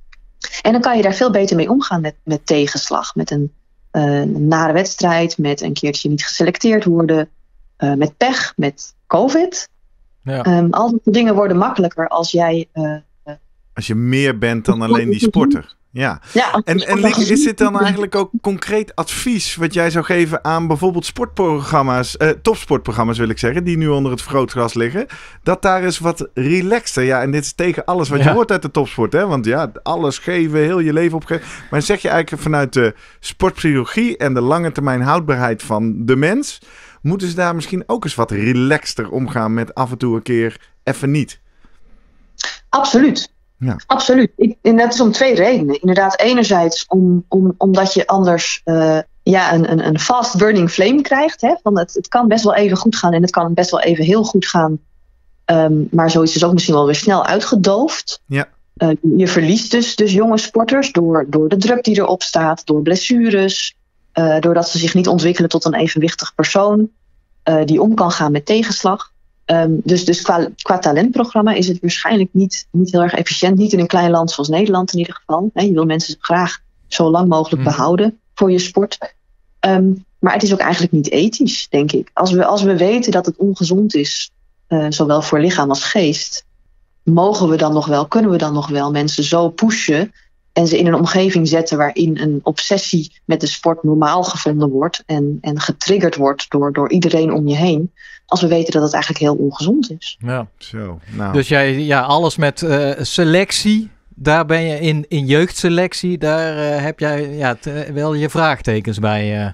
En dan kan je daar veel beter mee omgaan met tegenslag, met een nare wedstrijd, met een keertje niet geselecteerd worden, met pech, met COVID. Ja. Al die dingen worden makkelijker als jij... als je meer bent dan alleen die sporter. Ja. En Lieke, is dit dan eigenlijk ook concreet advies wat jij zou geven aan bijvoorbeeld sportprogramma's, topsportprogramma's wil ik zeggen, die nu onder het vergrootglas liggen, dat daar is wat relaxter, ja, en dit is tegen alles wat je hoort uit de topsport, hè, want ja, alles geven, heel je leven opgeven, maar zeg je eigenlijk vanuit de sportpsychologie en de lange termijn houdbaarheid van de mens, moeten ze daar misschien ook eens wat relaxter omgaan met af en toe een keer even niet? Absoluut. Ja. Absoluut. En dat is om twee redenen. Inderdaad, enerzijds omdat je anders een fast burning flame krijgt. Hè? Van het kan best wel even goed gaan en het kan best wel even heel goed gaan. Maar zoiets is ook misschien wel weer snel uitgedoofd. Ja. Je verliest dus jonge sporters door de druk die erop staat, door blessures, doordat ze zich niet ontwikkelen tot een evenwichtig persoon die om kan gaan met tegenslag. Dus qua talentprogramma is het waarschijnlijk niet heel erg efficiënt. Niet in een klein land zoals Nederland in ieder geval. Je wil mensen graag zo lang mogelijk behouden voor je sport. Maar het is ook eigenlijk niet ethisch, denk ik. Als we weten dat het ongezond is, zowel voor lichaam als geest, kunnen we dan nog wel mensen zo pushen en ze in een omgeving zetten waarin een obsessie met de sport normaal gevonden wordt en getriggerd wordt door iedereen om je heen, als we weten dat het eigenlijk heel ongezond is. Ja, zo. Nou. Dus alles met selectie, daar ben je in jeugdselectie, daar heb jij wel je vraagtekens bij.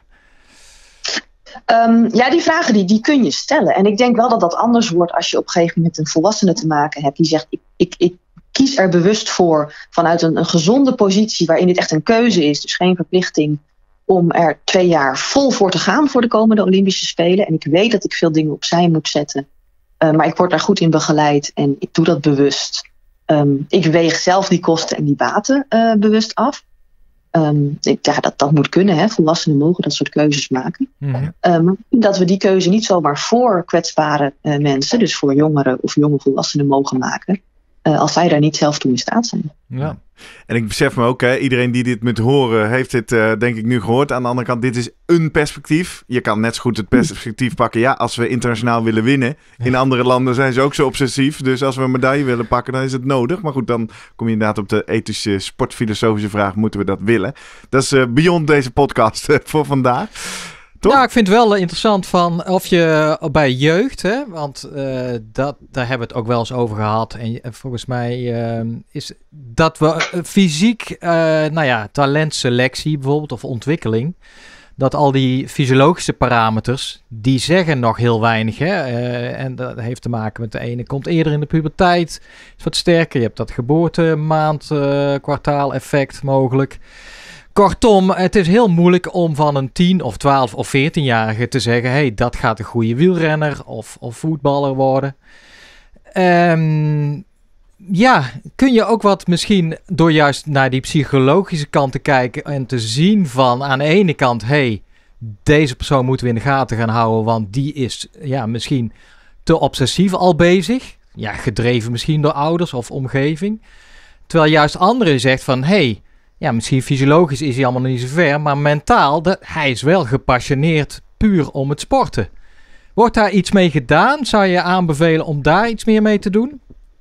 Die vragen die kun je stellen. En ik denk wel dat dat anders wordt als je op een gegeven moment een volwassene te maken hebt die zegt, ik kies er bewust voor vanuit een gezonde positie waarin dit echt een keuze is, dus geen verplichting, om er 2 jaar vol voor te gaan voor de komende Olympische Spelen. En ik weet dat ik veel dingen opzij moet zetten. Maar ik word daar goed in begeleid en ik doe dat bewust. Ik weeg zelf die kosten en die baten bewust af. Dat moet kunnen. Hè. Volwassenen mogen dat soort keuzes maken. Mm-hmm. Maar dat we die keuze niet zomaar voor kwetsbare mensen, dus voor jongeren of jonge volwassenen, mogen maken. als zij daar niet zelf toe in staat zijn. Ja. En ik besef me ook, iedereen die dit moet horen, heeft dit denk ik nu gehoord. Aan de andere kant, dit is een perspectief. Je kan net zo goed het perspectief pakken. Ja, als we internationaal willen winnen. In andere landen zijn ze ook zo obsessief. Dus als we een medaille willen pakken, dan is het nodig. Maar goed, dan kom je inderdaad op de ethische, sportfilosofische vraag. Moeten we dat willen? Dat is beyond deze podcast voor vandaag. Toch? Nou, ik vind het wel interessant van of je bij jeugd, hè, want daar hebben we het ook wel eens over gehad. En volgens mij is dat we fysiek, talentselectie bijvoorbeeld of ontwikkeling, dat al die fysiologische parameters, die zeggen nog heel weinig. Hè? En dat heeft te maken met de ene komt eerder in de puberteit, is wat sterker. Je hebt dat geboortemaand, kwartaal effect mogelijk. Kortom, het is heel moeilijk om van een 10 of 12 of 14-jarige te zeggen, hey, dat gaat een goede wielrenner of voetballer worden. Kun je ook wat misschien door juist naar die psychologische kant te kijken en te zien van aan de ene kant, hey, deze persoon moeten we in de gaten gaan houden, want die is misschien te obsessief al bezig. Ja, gedreven misschien door ouders of omgeving. Terwijl juist anderen zegt van, hey, ja, misschien fysiologisch is hij allemaal niet zo ver, maar mentaal, hij is wel gepassioneerd puur om het sporten. Wordt daar iets mee gedaan? Zou je aanbevelen om daar iets meer mee te doen?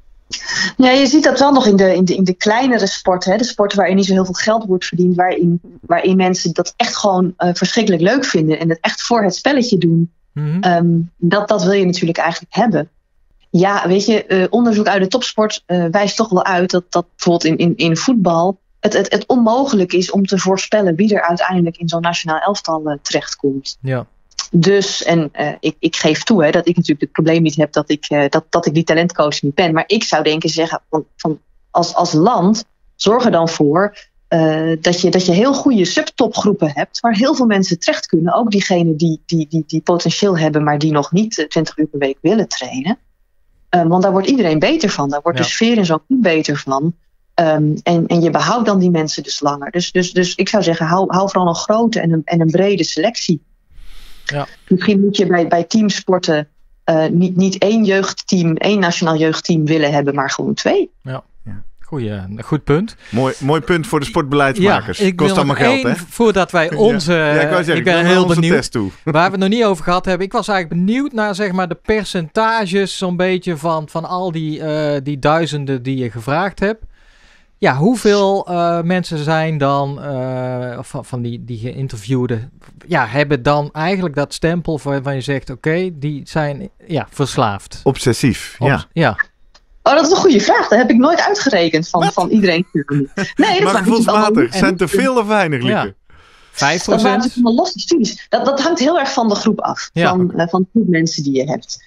Ja, je ziet dat wel nog in de kleinere sporten. Hè? De sporten waarin niet zo heel veel geld wordt verdiend. Waarin mensen dat echt gewoon verschrikkelijk leuk vinden. En het echt voor het spelletje doen. Mm-hmm. Dat wil je natuurlijk eigenlijk hebben. Ja, weet je, onderzoek uit de topsport wijst toch wel uit dat bijvoorbeeld in voetbal het onmogelijk is om te voorspellen wie er uiteindelijk in zo'n nationaal elftal terechtkomt. Ja. Dus, en ik geef toe dat ik natuurlijk het probleem niet heb dat ik die talentcoach niet ben. Maar ik zou zeggen, als land, zorg er dan voor dat je heel goede subtopgroepen hebt waar heel veel mensen terecht kunnen. Ook diegenen die potentieel hebben, maar die nog niet 20 uur per week willen trainen. Want daar wordt iedereen beter van. Daar wordt de sfeer in zo'n team beter van. En je behoudt dan die mensen dus langer. Dus ik zou zeggen, hou vooral een grote en een brede selectie. Ja. Misschien moet je bij teamsporten niet één nationaal jeugdteam willen hebben, maar gewoon 2. Ja. Goed punt. Mooi punt voor de sportbeleidsmakers. Ja, kost allemaal geld, hè? Voordat wij ik ben heel benieuwd. Waar we het nog niet over gehad hebben. Ik was eigenlijk benieuwd naar zeg maar de percentages zo'n beetje van al die duizenden die je gevraagd hebt. Ja, hoeveel mensen zijn dan van die geïnterviewden, hebben dan eigenlijk dat stempel waarvan je zegt, oké, die zijn verslaafd. Obsessief, ja. Oh, dat is een goede vraag. Dat heb ik nooit uitgerekend van iedereen. Nee, dat maar gevoelsmatig. Zijn te veel of weinig, Lieke? 5%? Dat waren van losse studies. Dat hangt heel erg van de groep af. Van de groep mensen die je hebt.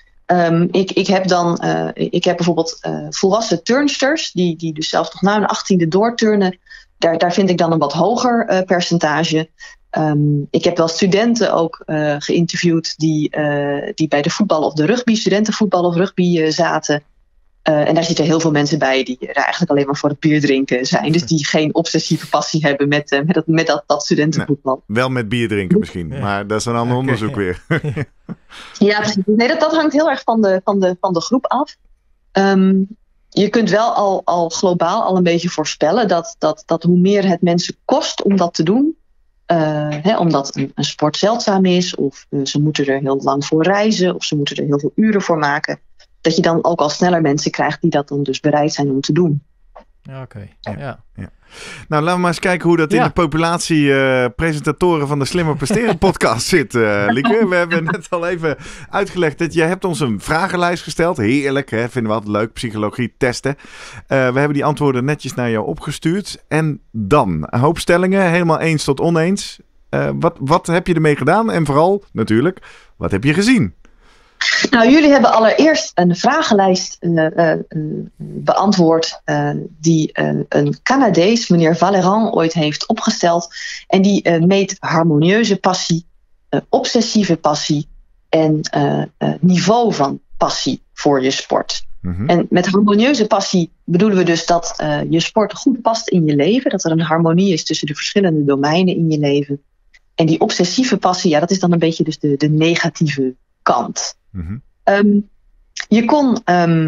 Ik heb bijvoorbeeld volwassen turnsters die dus zelfs nog na een 18e doorturnen. Daar vind ik dan een wat hoger percentage. Ik heb wel studenten ook geïnterviewd die bij de voetbal of de rugby, studentenvoetbal of rugby zaten. En daar zitten heel veel mensen bij die er eigenlijk alleen maar voor het bier drinken zijn. Dus die geen obsessieve passie hebben met dat studentenvoetbal. Nee, wel met bier drinken misschien, maar dat is een ander onderzoek weer. Ja, precies. Nee, dat hangt heel erg van de groep af. Je kunt wel al globaal al een beetje voorspellen dat hoe meer het mensen kost om dat te doen, omdat een sport zeldzaam is, of ze moeten er heel lang voor reizen, of ze moeten er heel veel uren voor maken, dat je dan ook al sneller mensen krijgt die dat dan dus bereid zijn om te doen. Oké. Nou, laten we maar eens kijken hoe dat in de populatie presentatoren van de Slimmer Presteren podcast zit, Lieke. We hebben net al even uitgelegd dat je hebt ons een vragenlijst gesteld. Heerlijk, hè? Vinden we altijd leuk. Psychologie testen. We hebben die antwoorden netjes naar jou opgestuurd. En dan een hoop stellingen, helemaal eens tot oneens. Wat heb je ermee gedaan? En vooral, natuurlijk, wat heb je gezien? Nou, jullie hebben allereerst een vragenlijst beantwoord die een Canadees, meneer Vallerand, ooit heeft opgesteld. En die meet harmonieuze passie, obsessieve passie en niveau van passie voor je sport. Mm-hmm. En met harmonieuze passie bedoelen we dus dat je sport goed past in je leven. Dat er een harmonie is tussen de verschillende domeinen in je leven. En die obsessieve passie, dat is dan een beetje dus de negatieve kant. Mm-hmm. Je kon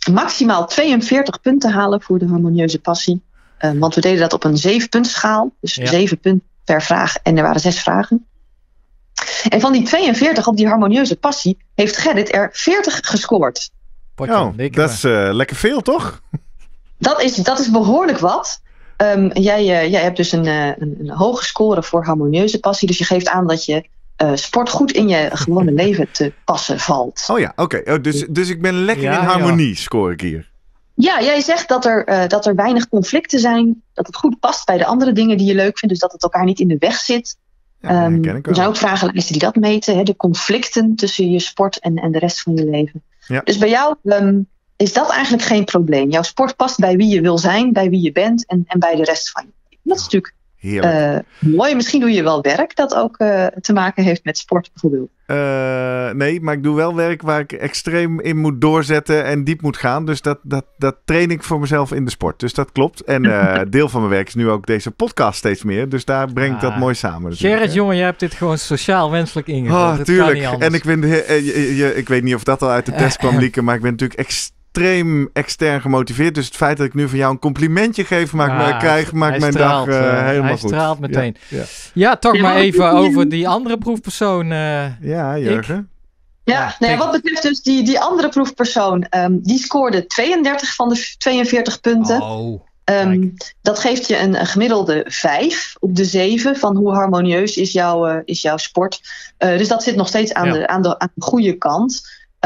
maximaal 42 punten halen voor de harmonieuze passie. Want we deden dat op een 7-puntenschaal. Dus 7 punten per vraag en er waren 6 vragen. En van die 42 op die harmonieuze passie heeft Gerrit er 40 gescoord. Dat is lekker veel, toch? Dat is behoorlijk wat. Jij hebt dus een hoge score voor harmonieuze passie. Dus je geeft aan dat je sport goed in je gewone leven te passen valt. Oh ja, oké. Dus ik ben lekker in harmonie, score ik hier. Ja, jij zegt dat er weinig conflicten zijn. Dat het goed past bij de andere dingen die je leuk vindt. Dus dat het elkaar niet in de weg zit. Ja, er zijn ook vragenlijsten die dat meten. Hè, de conflicten tussen je sport en de rest van je leven. Ja. Dus bij jou is dat eigenlijk geen probleem. Jouw sport past bij wie je wil zijn, bij wie je bent en bij de rest van je leven. Dat is natuurlijk mooi. Misschien doe je wel werk dat ook te maken heeft met sport bijvoorbeeld. Nee, maar ik doe wel werk waar ik extreem in moet doorzetten en diep moet gaan. Dus dat train ik voor mezelf in de sport. Dus dat klopt. En deel van mijn werk is nu ook deze podcast steeds meer. Dus daar breng ik dat mooi samen. Gerrit, jongen, jij hebt dit gewoon sociaal wenselijk ingevuld. Tuurlijk. En ik weet niet of dat al uit de test kwam, Lieke, maar ik ben natuurlijk extreem extern gemotiveerd. Dus het feit dat ik nu van jou een complimentje geef, maakt mijn dag helemaal goed. Hij straalt meteen. Ja, toch maar even over die andere proefpersoon. Ja, Jurgen. Wat betreft dus die andere proefpersoon, die scoorde 32 van de 42 punten. Dat geeft je een gemiddelde 5 op de 7 van hoe harmonieus is jouw sport. Dus dat zit nog steeds aan de goede kant.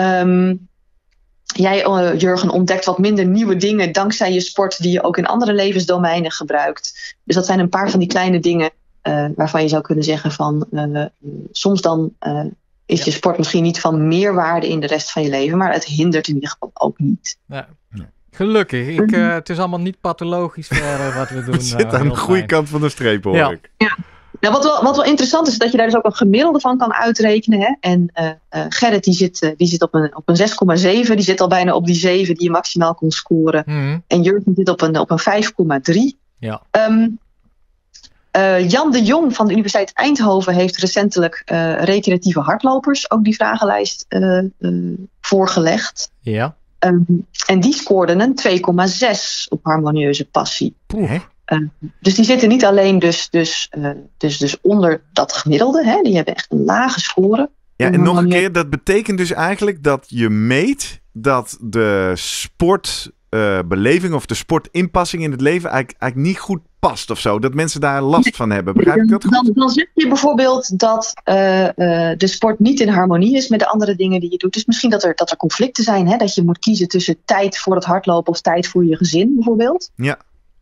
Jij, Jurgen, ontdekt wat minder nieuwe dingen dankzij je sport die je ook in andere levensdomeinen gebruikt. Dus dat zijn een paar van die kleine dingen waarvan je zou kunnen zeggen van soms dan is je sport misschien niet van meerwaarde in de rest van je leven, maar het hindert in ieder geval ook niet. Ja. Gelukkig. Het is allemaal niet pathologisch verder wat we doen. Het zit aan de goede kant van de streep, hoor ik. Ja. Nou, wat wel interessant is dat je daar dus ook een gemiddelde van kan uitrekenen. Hè? En Gerrit die zit op een 6,7. Die zit al bijna op die 7 die je maximaal kon scoren. Mm-hmm. En Jurgen zit op een 5,3. Ja. Jan de Jong van de Universiteit Eindhoven heeft recentelijk recreatieve hardlopers ook die vragenlijst voorgelegd. Ja. En die scoorden een 2,6 op harmonieuze passie. Dus die zitten niet alleen dus onder dat gemiddelde. Hè? Die hebben echt een lage score. Ja, en nog een keer, dat betekent dus eigenlijk dat je meet dat de sportbeleving of de sportinpassing in het leven eigenlijk niet goed past of zo. Dat mensen daar last van hebben. Begrijp ik dat goed? Dan zeg je bijvoorbeeld dat de sport niet in harmonie is met de andere dingen die je doet. Dus misschien dat er conflicten zijn. Hè? Dat je moet kiezen tussen tijd voor het hardlopen of tijd voor je gezin bijvoorbeeld. Ja.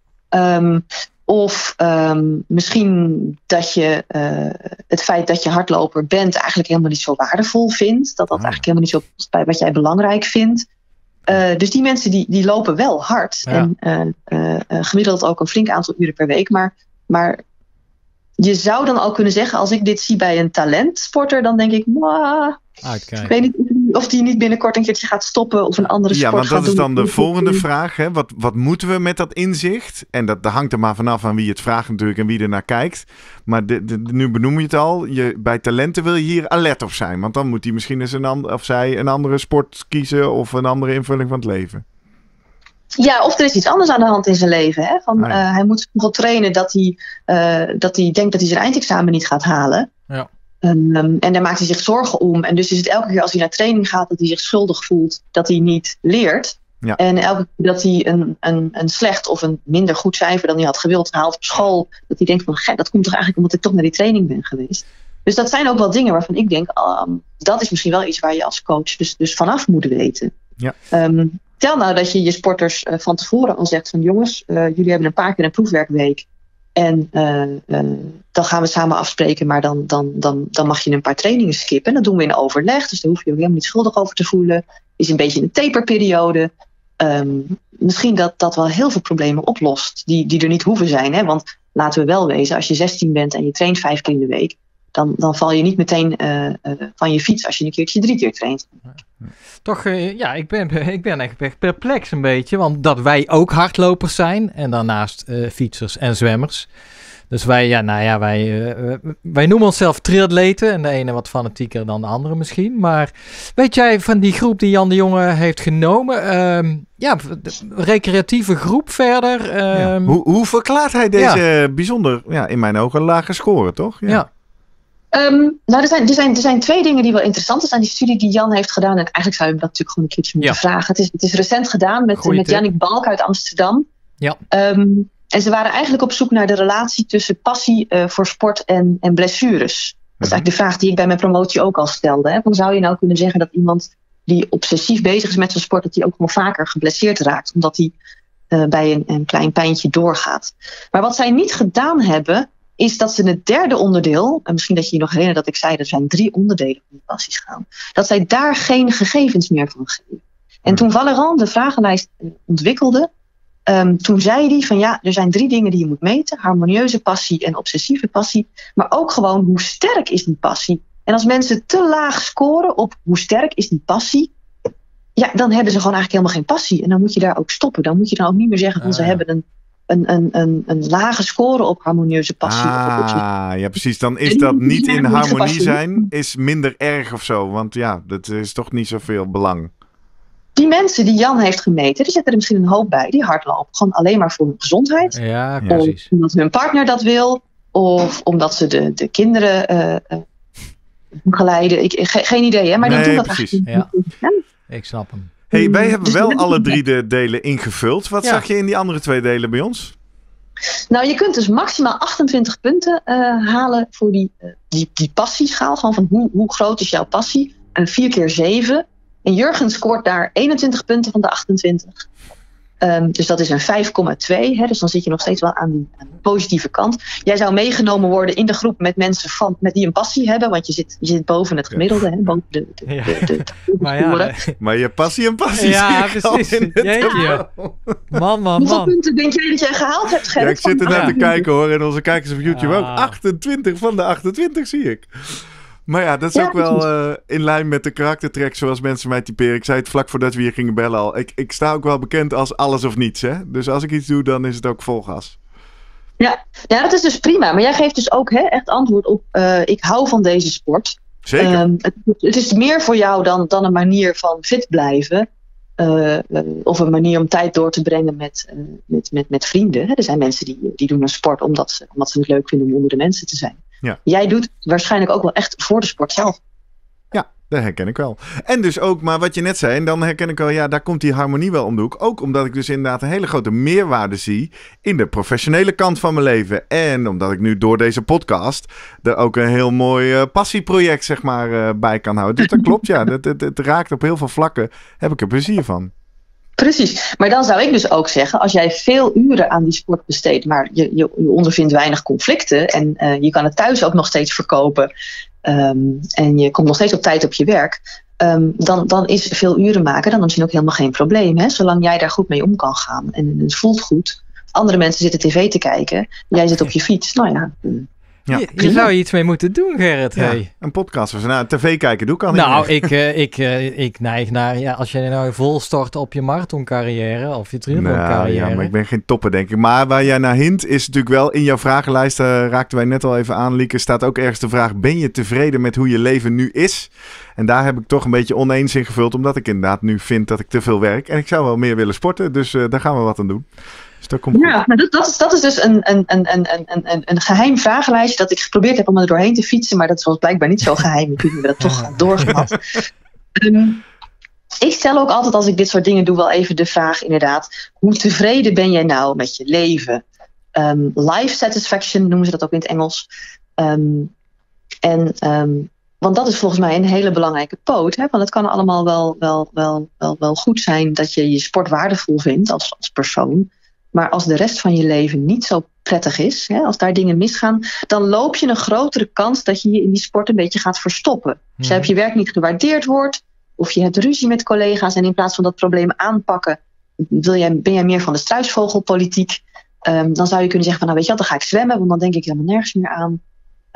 Misschien dat je het feit dat je hardloper bent eigenlijk helemaal niet zo waardevol vindt. Dat eigenlijk helemaal niet zo past bij wat jij belangrijk vindt. Dus die mensen die lopen wel hard. Ja. En gemiddeld ook een flink aantal uren per week. Maar je zou dan al kunnen zeggen, als ik dit zie bij een talentsporter, dan denk ik, ik weet niet of die niet binnenkort een keertje gaat stoppen of een andere sport gaat doen. Ja, want dat is dan de volgende vraag. Hè? Wat moeten we met dat inzicht? En dat hangt er maar vanaf aan wie het vraagt natuurlijk en wie er naar kijkt. Maar nu benoem je het al. Bij talenten wil je hier alert op zijn. Want dan moet hij misschien eens zij een andere sport kiezen of een andere invulling van het leven. Ja, of er is iets anders aan de hand in zijn leven. Hè? Hij moet zoveel trainen dat hij denkt dat hij zijn eindexamen niet gaat halen. Ja. En daar maakt hij zich zorgen om. En dus is het elke keer als hij naar training gaat dat hij zich schuldig voelt dat hij niet leert. Ja. En elke keer dat hij een slecht of een minder goed cijfer dan hij had gewild haalt op school, dat hij denkt van, dat komt toch eigenlijk omdat ik toch naar die training ben geweest. Dus dat zijn ook wel dingen waarvan ik denk, dat is misschien wel iets waar je als coach dus vanaf moet weten. Ja. Stel nou dat je sporters van tevoren al zegt van, jongens, jullie hebben een paar keer een proefwerkweek. En dan gaan we samen afspreken, maar dan mag je een paar trainingen skippen. En dat doen we in overleg, dus daar hoef je ook helemaal niet schuldig over te voelen. Is een beetje een taperperiode. Misschien dat wel heel veel problemen oplost die er niet hoeven zijn. Hè? Want laten we wel wezen, als je 16 bent en je traint 5 keer in de week, dan val je niet meteen van je fiets als je een keertje 3 keer traint. Toch, ik ben echt perplex een beetje. Want dat wij ook hardlopers zijn en daarnaast fietsers en zwemmers. Dus wij noemen onszelf triatleten. En de ene wat fanatieker dan de andere misschien. Maar weet jij van die groep die Jan de Jonge heeft genomen? Recreatieve groep verder. Hoe verklaart hij deze bijzonder, in mijn ogen, lage score, toch? Ja. Er zijn twee dingen die wel interessant zijn aan die studie die Jan heeft gedaan. En eigenlijk zou je hem dat natuurlijk gewoon een keertje moeten vragen. Het is recent gedaan met Jannik Balk uit Amsterdam. Ja. En ze waren eigenlijk op zoek naar de relatie tussen passie voor sport en blessures. Dat is eigenlijk de vraag die ik bij mijn promotie ook al stelde. Hè? Van, zou je nou kunnen zeggen dat iemand die obsessief bezig is met zijn sport, dat hij ook gewoon vaker geblesseerd raakt, omdat hij bij een klein pijntje doorgaat. Maar wat zij niet gedaan hebben, is dat ze het derde onderdeel, en misschien dat je je nog herinnert dat ik zei, er zijn 3 onderdelen van de passieschaal, dat zij daar geen gegevens meer van geven. En toen Vallerand de vragenlijst ontwikkelde, toen zei hij van er zijn 3 dingen die je moet meten. Harmonieuze passie en obsessieve passie. Maar ook gewoon hoe sterk is die passie. En als mensen te laag scoren op hoe sterk is die passie, dan hebben ze gewoon eigenlijk helemaal geen passie. En dan moet je daar ook stoppen. Dan moet je dan ook niet meer zeggen van ze hebben een lage score op harmonieuze passie. Ja, precies. Dan is dat niet in harmonie zijn, is minder erg of zo. Want dat is toch niet zoveel belang. Die mensen die Jan heeft gemeten, die zetten er misschien een hoop bij. Die hardlopen gewoon alleen maar voor hun gezondheid. Ja, precies. Of omdat hun partner dat wil. Of omdat ze de kinderen begeleiden. Geen idee, hè? Maar die doen dat precies. eigenlijk. Ja. Ik snap hem. Hey, wij hebben wel alle 3 de delen ingevuld. Wat zag je in die andere 2 delen bij ons? Nou, je kunt dus maximaal 28 punten halen voor die passieschaal. Gewoon van hoe groot is jouw passie? 4 keer 7. En Jurgen scoort daar 21 punten van de 28. Dus dat is een 5,2. Dus dan zit je nog steeds wel aan die positieve kant. Jij zou meegenomen worden in de groep met mensen met die een passie hebben. Want je zit boven het gemiddelde. Hè, boven de maar je passie en passie. Ja, precies. Jeetje. Man. Hoeveel punten denk jij dat jij gehaald hebt, Gerrit? Ja, ik zit er naar te kijken hoor. En onze kijkers op YouTube ook. 28 van de 28 zie ik. Maar dat is ook wel in lijn met de karaktertrek zoals mensen mij typeren. Ik zei het vlak voordat we hier gingen bellen al. Ik sta ook wel bekend als alles of niets. Hè? Dus als ik iets doe, dan is het ook vol gas. Ja, dat is dus prima. Maar jij geeft dus ook echt antwoord op ik hou van deze sport. Zeker. Het is meer voor jou dan een manier van fit blijven. Of een manier om tijd door te brengen met vrienden. Hè? Er zijn mensen die doen een sport omdat ze het leuk vinden om onder de mensen te zijn. Ja. Jij doet het waarschijnlijk ook wel echt voor de sport zelf. Ja, dat herken ik wel. En dus ook, maar wat je net zei, en dan herken ik wel, daar komt die harmonie wel om de hoek. Ook omdat ik dus inderdaad een hele grote meerwaarde zie in de professionele kant van mijn leven. En omdat ik nu door deze podcast er ook een heel mooi passieproject, zeg maar, bij kan houden. Dus dat klopt, het raakt op heel veel vlakken, heb ik er plezier van. Precies, maar dan zou ik dus ook zeggen, als jij veel uren aan die sport besteedt, maar je ondervindt weinig conflicten en je kan het thuis ook nog steeds verkopen en je komt nog steeds op tijd op je werk, dan is veel uren maken dan misschien ook helemaal geen probleem. Hè? Zolang jij daar goed mee om kan gaan en het voelt goed. Andere mensen zitten tv te kijken, jij zit op je fiets. Nou ja. Je zou iets mee moeten doen, Gerrit. Ja, een podcast. TV kijken doe kan niet. Nou, ik neig naar, als je nou volstort op je marathoncarrière of je triathloncarrière. Ja, maar ik ben geen topper, denk ik. Maar waar jij naar hint is natuurlijk wel in jouw vragenlijst, raakten wij net al even aan, Lieke, staat ook ergens de vraag, ben je tevreden met hoe je leven nu is? En daar heb ik toch een beetje oneens in gevuld, omdat ik inderdaad nu vind dat ik te veel werk. En ik zou wel meer willen sporten, dus daar gaan we wat aan doen. Dus dat komt goed. Maar dat is dus een geheim vragenlijstje dat ik geprobeerd heb om er doorheen te fietsen, maar dat was blijkbaar niet zo geheim. Ik heb dat toch doorgehad. Ik stel ook altijd als ik dit soort dingen doe wel even de vraag inderdaad, hoe tevreden ben jij nou met je leven? Life satisfaction noemen ze dat ook in het Engels. Want dat is volgens mij een hele belangrijke poot. Hè? Want het kan allemaal wel goed zijn dat je je sport waardevol vindt als persoon. Maar als de rest van je leven niet zo prettig is, hè, als daar dingen misgaan, dan loop je een grotere kans dat je je in die sport een beetje gaat verstoppen. Dus als je werk niet gewaardeerd wordt, of je hebt ruzie met collega's en in plaats van dat probleem aanpakken, ben jij meer van de struisvogelpolitiek, dan zou je kunnen zeggen van, nou weet je wat, dan ga ik zwemmen, want dan denk ik helemaal nergens meer aan.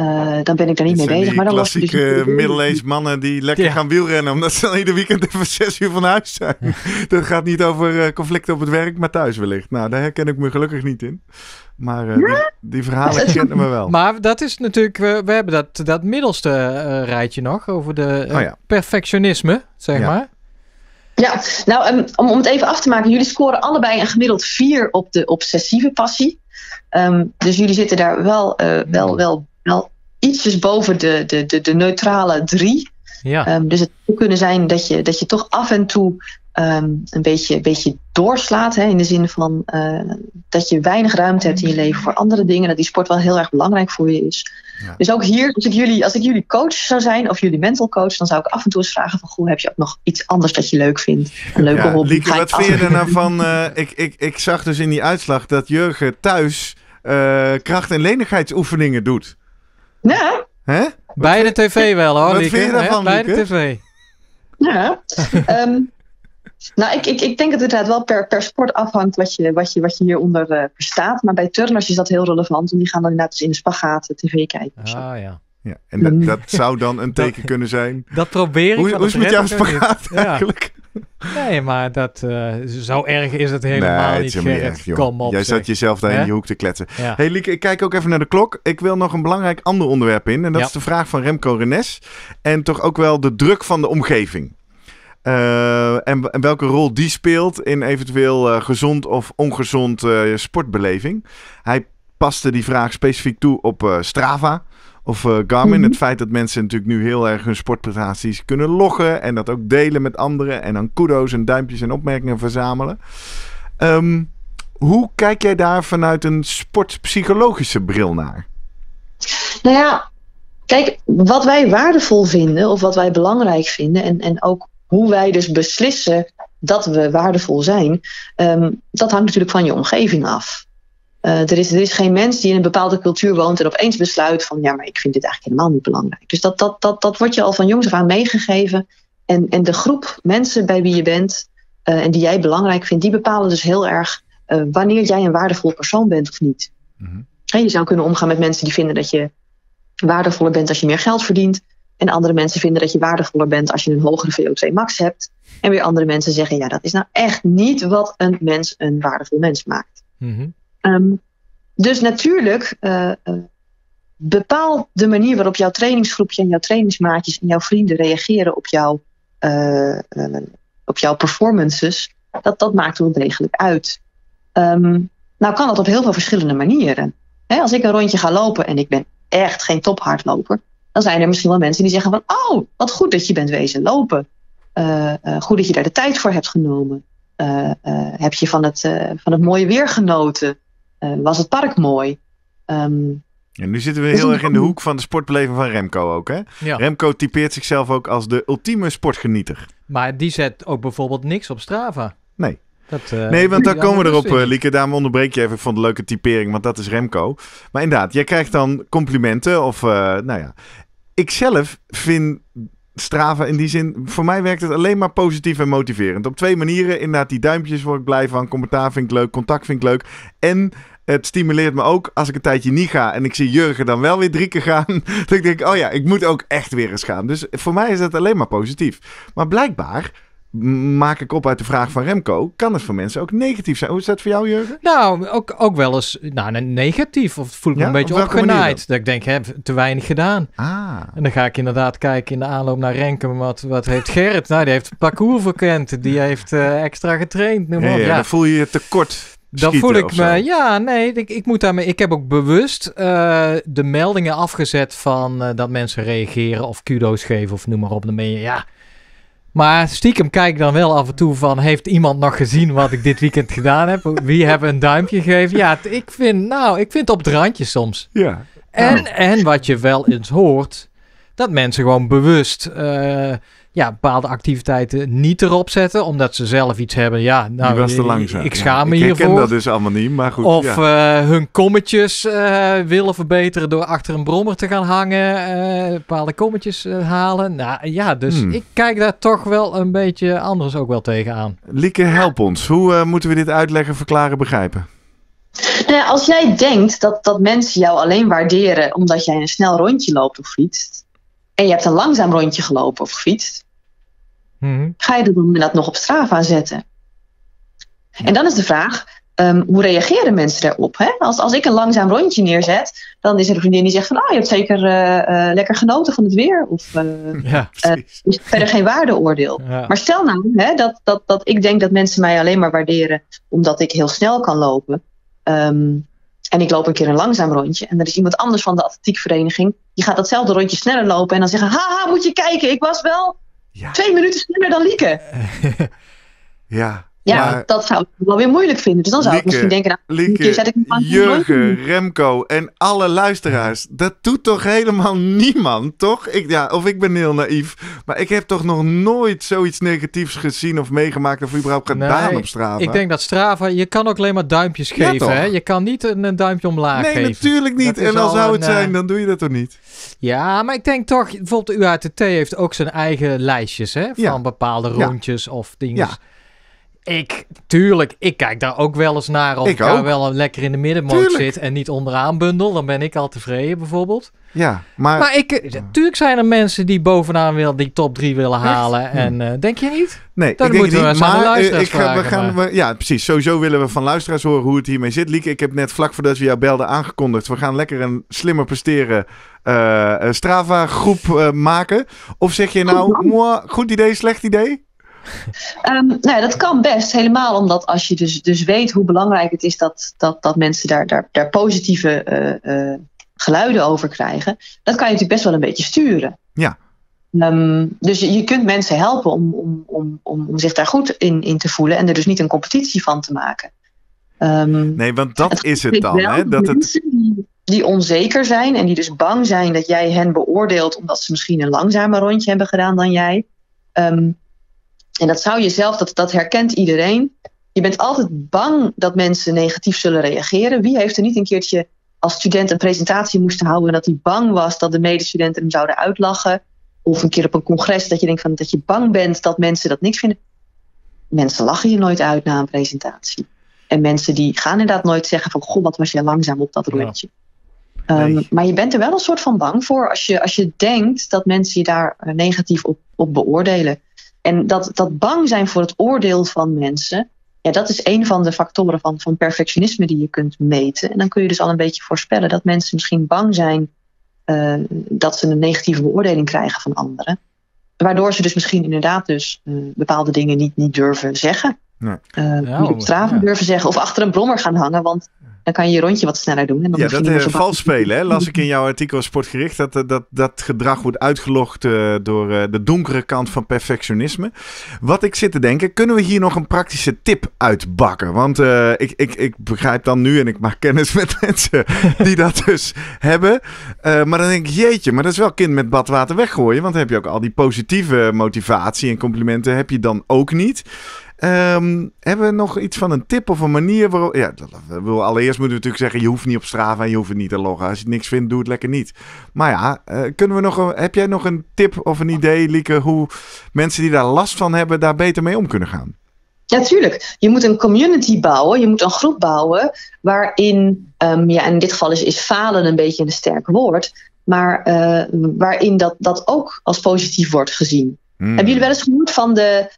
dan ben ik daar niet mee bezig. Maar dan klassieke middle-aged mannen die lekker gaan wielrennen, omdat ze dan ieder weekend even 6 uur van huis zijn. Dat gaat niet over conflicten op het werk, maar thuis wellicht. Nou, daar herken ik me gelukkig niet in. Maar die verhalen kennen we wel. Maar dat is natuurlijk, we hebben dat middelste rijtje nog over de perfectionisme, zeg maar. Ja, nou, om het even af te maken. Jullie scoren allebei een gemiddeld 4 op de obsessieve passie. Dus jullie zitten daar wel ietsjes boven de neutrale 3. Ja. Dus het zou kunnen zijn dat je toch af en toe een beetje doorslaat. Hè, in de zin van dat je weinig ruimte hebt in je leven voor andere dingen. Dat die sport wel heel erg belangrijk voor je is. Ja. Dus ook hier, als ik jullie coach zou zijn, of jullie mental coach, dan zou ik af en toe eens vragen van, goh, heb je ook nog iets anders dat je leuk vindt? Een leuke hobby. Lieke, wat vind je er nou van? Ik zag dus in die uitslag dat Jurgen thuis kracht- en lenigheidsoefeningen doet. Ja. Hè? Bij de tv wel hoor, Wat Lieke. Vind je daarvan, bij Lieke? De tv. Ja. Nou, ik denk dat het inderdaad wel per sport afhangt wat je hieronder verstaat. Maar bij turners is dat heel relevant. Want die gaan dan inderdaad dus in de spagaat tv kijken. Ja. En dat zou dan een teken kunnen zijn. Dat probeer ik. Hoe is het met jouw spagaat eigenlijk? Nee, maar dat zo erg is het helemaal niet, Gerrit. Kom op. Jij zat jezelf daar in je hoek te kletsen. Ja. Hey Lieke, ik kijk ook even naar de klok. Ik wil nog een belangrijk ander onderwerp in. En dat is de vraag van Remco Rennes. En toch ook wel de druk van de omgeving. En welke rol die speelt in eventueel gezond of ongezond sportbeleving. Hij paste die vraag specifiek toe op Strava of Garmin. Het feit dat mensen natuurlijk nu heel erg hun sportprestaties kunnen loggen en dat ook delen met anderen en dan kudo's en duimpjes en opmerkingen verzamelen. Hoe kijk jij daar vanuit een sportpsychologische bril naar? Nou ja, kijk, wat wij waardevol vinden of wat wij belangrijk vinden en ook hoe wij dus beslissen dat we waardevol zijn, dat hangt natuurlijk van je omgeving af. Er is geen mens die in een bepaalde cultuur woont en opeens besluit van ja, maar ik vind dit eigenlijk helemaal niet belangrijk. Dus dat wordt je al van jongs af aan meegegeven. En de groep mensen bij wie je bent en die jij belangrijk vindt, die bepalen dus heel erg wanneer jij een waardevol persoon bent of niet. Mm-hmm. Je zou kunnen omgaan met mensen die vinden dat je waardevoller bent als je meer geld verdient. En andere mensen vinden dat je waardevoller bent als je een hogere VO2 max hebt. En weer andere mensen zeggen, ja, dat is nou echt niet wat een mens een waardevol mens maakt. Mm-hmm. Dus natuurlijk bepaalt de manier waarop jouw trainingsgroepje en jouw trainingsmaatjes en jouw vrienden reageren op jouw performances. Dat maakt wel degelijk uit. Nou kan dat op heel veel verschillende manieren. Als ik een rondje ga lopen en ik ben echt geen tophardloper, dan zijn er misschien wel mensen die zeggen van, oh, wat goed dat je bent wezen lopen. Goed dat je daar de tijd voor hebt genomen. Heb je van het mooie weer genoten? Was het park mooi? En nu zitten we heel erg in de hoek van de sportbeleving van Remco ook, hè? Ja. Remco typeert zichzelf ook als de ultieme sportgenieter. Maar die zet ook bijvoorbeeld niks op Strava. Nee. Nee, want daar komen we erop, Lieke. Daarom onderbreek je even. Ik vond het een leuke typering, want dat is Remco. Maar inderdaad, jij krijgt dan complimenten of, Ik zelf vind Strava in die zin, voor mij werkt het alleen maar positief en motiverend. Op 2 manieren. Inderdaad, die duimpjes word ik blij van. Commentaar vind ik leuk. Contact vind ik leuk. En het stimuleert me ook als ik een tijdje niet ga en ik zie Jurgen dan wel weer 3 keer gaan. Dat ik denk, oh ja, ik moet ook echt weer eens gaan. Dus voor mij is dat alleen maar positief. Maar blijkbaar, maak ik op uit de vraag van Remco, kan het voor mensen ook negatief zijn. Hoe is dat voor jou, Jurgen? Nou, ook wel eens negatief. Of voel ik me een beetje opgenaaid. Dat ik denk, te weinig gedaan. En dan ga ik inderdaad kijken in de aanloop naar Renken. Wat heeft Gerrit? Nou, die heeft het parcours verkend. Die heeft extra getraind. Dan voel je je tekort. Dan voel ik me, ik moet daarmee. Ik heb ook bewust de meldingen afgezet van dat mensen reageren of kudo's geven of noem maar op. Dan ben je, Maar stiekem kijk ik dan wel af en toe van, heeft iemand nog gezien wat ik dit weekend gedaan heb? Wie hebben een duimpje gegeven? Ja, ik vind het op het randje soms. Ja. En wat je wel eens hoort, dat mensen gewoon bewust bepaalde activiteiten niet erop zetten, omdat ze zelf iets hebben. Ja, nou, die was te langzaam. Ik schaam me hiervoor. Ik ken dat dus allemaal niet, maar goed. Of hun kommetjes willen verbeteren door achter een brommer te gaan hangen, bepaalde kommetjes halen. Nou ja, dus ik kijk daar toch wel een beetje anders ook wel tegenaan. Lieke, help ons. Hoe moeten we dit uitleggen, verklaren, begrijpen? Als jij denkt dat mensen jou alleen waarderen omdat jij een snel rondje loopt of fietst, en je hebt een langzaam rondje gelopen of gefietst, ga je er dan inderdaad nog op Strava zetten? Ja. En dan is de vraag, hoe reageren mensen daarop? Hè? Als ik een langzaam rondje neerzet, dan is er een vriendin die zegt van, je hebt zeker lekker genoten van het weer. Of is verder geen waardeoordeel. Ja. Maar stel nou dat ik denk dat mensen mij alleen maar waarderen omdat ik heel snel kan lopen. En ik loop een keer een langzaam rondje. En er is iemand anders van de atletiekvereniging. Die gaat datzelfde rondje sneller lopen. En dan zeggen, haha, moet je kijken. Ik was wel 2 minuten sneller dan Lieke. Ja, dat zou ik wel weer moeilijk vinden. Dus dan zou ik misschien denken, Lieke, zet ik Jurgen, Remco en alle luisteraars. Dat doet toch helemaal niemand, toch? Of ik ben heel naïef. Maar ik heb toch nog nooit zoiets negatiefs gezien of meegemaakt of überhaupt gedaan op Strava. Ik denk dat Strava, je kan ook alleen maar duimpjes geven. Hè? Je kan niet een duimpje omlaag geven. Nee, natuurlijk niet. En al zou het zijn, dan doe je dat toch niet? Ja, maar ik denk toch, bijvoorbeeld de UATT heeft ook zijn eigen lijstjes van bepaalde rondjes of dingen. Ja. Ik kijk daar ook wel eens naar of ik daar wel lekker in de middenmoot zit en niet onderaan bundel. Dan ben ik al tevreden bijvoorbeeld. Ja, maar natuurlijk zijn er mensen die bovenaan die top 3 willen halen. En denk je niet? Nee, dan ik denk moeten niet. We aan de luisteraars vragen. Ja, precies. Sowieso willen we van luisteraars horen hoe het hiermee zit. Lieke, ik heb net vlak voordat we jou belden aangekondigd. We gaan lekker een slimmer presteren Strava groep maken. Of zeg je nou, goed idee, slecht idee? Dat kan best. Helemaal omdat als je dus weet hoe belangrijk het is dat mensen daar positieve geluiden over krijgen. Dat kan je natuurlijk best wel een beetje sturen. Ja. Dus je kunt mensen helpen om zich daar goed in te voelen. En er dus niet een competitie van te maken. Nee, want dat is het dan. Hè? Dat mensen die onzeker zijn en die dus bang zijn dat jij hen beoordeelt omdat ze misschien een langzamer rondje hebben gedaan dan jij. En dat zou je zelf, dat herkent iedereen. Je bent altijd bang dat mensen negatief zullen reageren. Wie heeft er niet een keertje als student een presentatie moest houden en dat hij bang was dat de medestudenten hem zouden uitlachen? Of een keer op een congres dat je denkt dat je bang bent dat mensen dat niks vinden. Mensen lachen je nooit uit na een presentatie. En mensen die gaan inderdaad nooit zeggen van, goh, wat was jij langzaam op dat rondje. Nee. Maar je bent er wel een soort van bang voor als je denkt dat mensen je daar negatief op beoordelen. En dat bang zijn voor het oordeel van mensen, dat is een van de factoren van perfectionisme die je kunt meten. En dan kun je dus al een beetje voorspellen dat mensen misschien bang zijn dat ze een negatieve beoordeling krijgen van anderen. Waardoor ze dus misschien inderdaad bepaalde dingen niet durven zeggen. Nee. Niet op Strava durven zeggen of achter een brommer gaan hangen, want dan kan je rondje wat sneller doen. En dan dat vals spelen, hè? Las ik in jouw artikel Sportgericht. Dat gedrag wordt uitgelogd door de donkere kant van perfectionisme. Wat ik zit te denken, kunnen we hier nog een praktische tip uitbakken? Want ik begrijp dan nu en ik maak kennis met mensen die dat dus hebben. Maar dan denk ik, jeetje, maar dat is wel kind met badwater weggooien. Want dan heb je ook al die positieve motivatie en complimenten heb je dan ook niet. Hebben we nog iets van een tip of een manier waarop... allereerst moeten we natuurlijk zeggen, je hoeft niet op Strava en je hoeft het niet te loggen. Als je niks vindt, doe het lekker niet. Maar heb jij nog een tip of een idee, Lieke, hoe mensen die daar last van hebben, daar beter mee om kunnen gaan? Ja, tuurlijk. Je moet een community bouwen, je moet een groep bouwen waarin, in dit geval is falen een beetje een sterk woord, maar waarin dat ook als positief wordt gezien. Hebben jullie wel eens gehoord van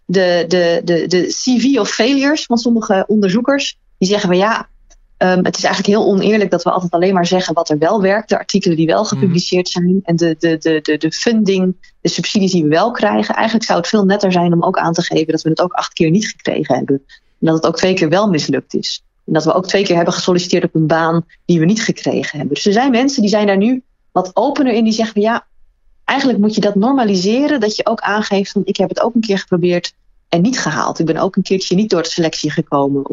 de CV of failures van sommige onderzoekers? Die zeggen van het is eigenlijk heel oneerlijk dat we altijd alleen maar zeggen wat er wel werkt. De artikelen die wel gepubliceerd zijn en de funding, de subsidies die we wel krijgen. Eigenlijk zou het veel netter zijn om ook aan te geven dat we het ook 8 keer niet gekregen hebben. En dat het ook 2 keer wel mislukt is. En dat we ook 2 keer hebben gesolliciteerd op een baan die we niet gekregen hebben. Dus er zijn mensen die zijn daar nu wat opener in die zeggen van eigenlijk moet je dat normaliseren, dat je ook aangeeft van ik heb het ook een keer geprobeerd en niet gehaald. Ik ben ook een keertje niet door de selectie gekomen.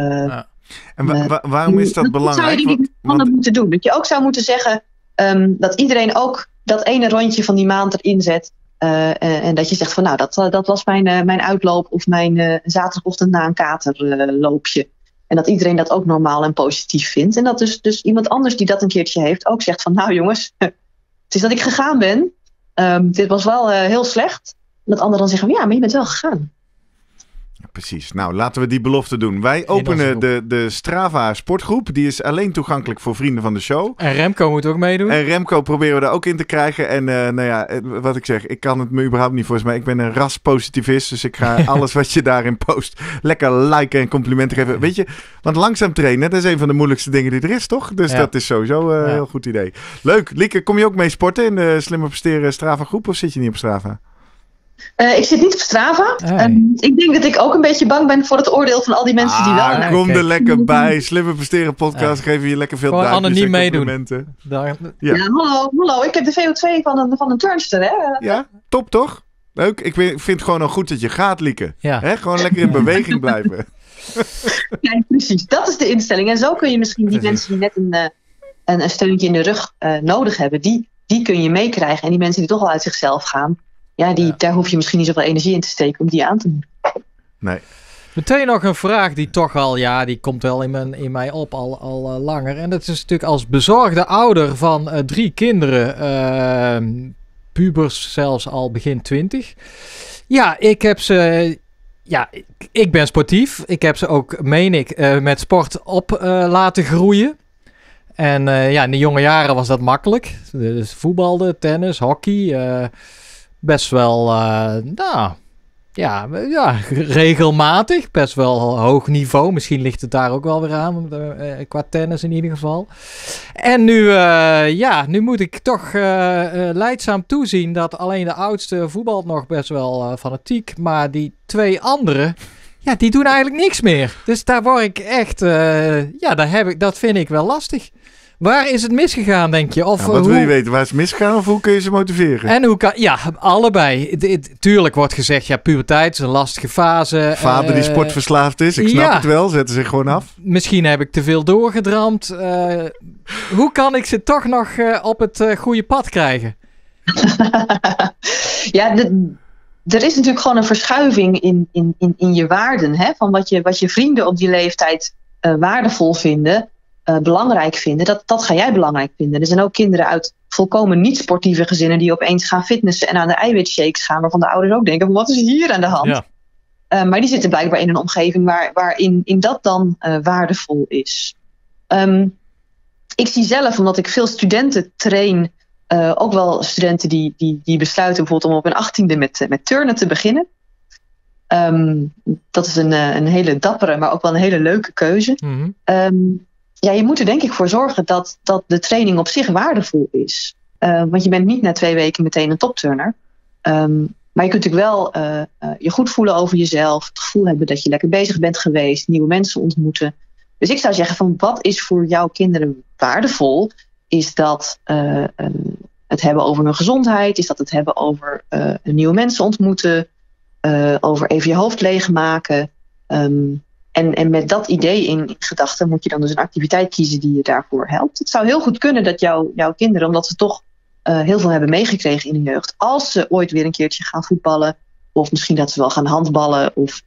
En waarom is dat belangrijk? Zou je dat moeten doen? Dat je ook zou moeten zeggen dat iedereen ook dat ene rondje van die maand erin zet. En dat je zegt van dat was mijn uitloop of mijn zaterdagochtend na een katerloopje. En dat iedereen dat ook normaal en positief vindt. En dat dus iemand anders die dat een keertje heeft ook zegt van jongens, het is dat ik gegaan ben. Dit was wel heel slecht. En dat anderen dan zeggen, maar je bent wel gegaan. precies. Nou, laten we die belofte doen. Wij openen de Strava sportgroep. Die is alleen toegankelijk voor vrienden van de show. En Remco moet ook meedoen. En Remco proberen we daar ook in te krijgen. En wat ik zeg, ik kan het me überhaupt niet volgens mij. Ik ben een raspositivist, dus ik ga alles wat je daarin post lekker liken en complimenten geven. Weet je, want langzaam trainen, dat is een van de moeilijkste dingen die er is, toch? Dus dat is sowieso een heel goed idee. Leuk. Lieke, kom je ook mee sporten in de Slimmer Presteren Strava groep of zit je niet op Strava? Ik zit niet op Strava. Ik denk dat ik ook een beetje bang ben voor het oordeel van al die mensen die wel... Kom er lekker bij. Slimmer Presteren podcast. Geven je lekker veel duimpjes anoniem en complimenten. Ja, hallo. Ik heb de VO2 van een turnster, hè? Ja, top toch? Leuk. Ik vind het gewoon al goed dat je gaat, Lieke. Ja. Hè? Gewoon lekker in beweging blijven. Ja, precies. Dat is de instelling. En zo kun je misschien die mensen die net een steuntje in de rug nodig hebben, die kun je meekrijgen. En die mensen die toch al uit zichzelf gaan, daar hoef je misschien niet zoveel energie in te steken om die aan te doen. Nee. Meteen nog een vraag die toch al, die komt wel in mij op al langer. En dat is natuurlijk als bezorgde ouder van 3 kinderen, pubers zelfs al begin 20. Ja, ik heb ze... Ja, ik ben sportief. Ik heb ze ook, meen ik, met sport op laten groeien. En in de jonge jaren was dat makkelijk. Dus voetbalde, tennis, hockey. Best wel, regelmatig. Best wel hoog niveau. Misschien ligt het daar ook wel weer aan. Qua tennis in ieder geval. En nu moet ik toch lijdzaam toezien dat alleen de oudste voetbalt nog best wel fanatiek. Maar die 2 anderen, die doen eigenlijk niks meer. Dus daar word ik echt, dat vind ik wel lastig. Waar is het misgegaan, denk je? Of, wat wil je weten? Waar is het misgegaan of hoe kun je ze motiveren? En hoe kan... Ja, allebei. Tuurlijk wordt gezegd, puberteit is een lastige fase. Vader die sportverslaafd is, ik snap het wel. Zetten zich gewoon af. Misschien heb ik te veel doorgedramd. Hoe kan ik ze toch nog op het goede pad krijgen? Er is natuurlijk gewoon een verschuiving in je waarden. Hè? Van wat je vrienden op die leeftijd waardevol vinden, belangrijk vinden, dat ga jij belangrijk vinden. Er zijn ook kinderen uit volkomen niet-sportieve gezinnen die opeens gaan fitnessen en aan de eiwitshakes gaan, waarvan de ouders ook denken, wat is hier aan de hand? Ja. Maar die zitten blijkbaar in een omgeving waarin dat dan waardevol is. Ik zie zelf, omdat ik veel studenten train, ook wel studenten die besluiten bijvoorbeeld om op hun 18e met turnen te beginnen. Dat is een hele dappere, maar ook wel een hele leuke keuze. Mm-hmm. Je moet er denk ik voor zorgen dat de training op zich waardevol is. Want je bent niet na 2 weken meteen een topturner. Maar je kunt natuurlijk wel je goed voelen over jezelf. Het gevoel hebben dat je lekker bezig bent geweest. Nieuwe mensen ontmoeten. Dus ik zou zeggen van wat is voor jouw kinderen waardevol? Is dat het hebben over hun gezondheid? Is dat het hebben over nieuwe mensen ontmoeten? Over even je hoofd leegmaken? En met dat idee in gedachten moet je dan dus een activiteit kiezen die je daarvoor helpt. Het zou heel goed kunnen dat jouw kinderen, omdat ze toch heel veel hebben meegekregen in de jeugd, als ze ooit weer een keertje gaan voetballen, of misschien dat ze wel gaan handballen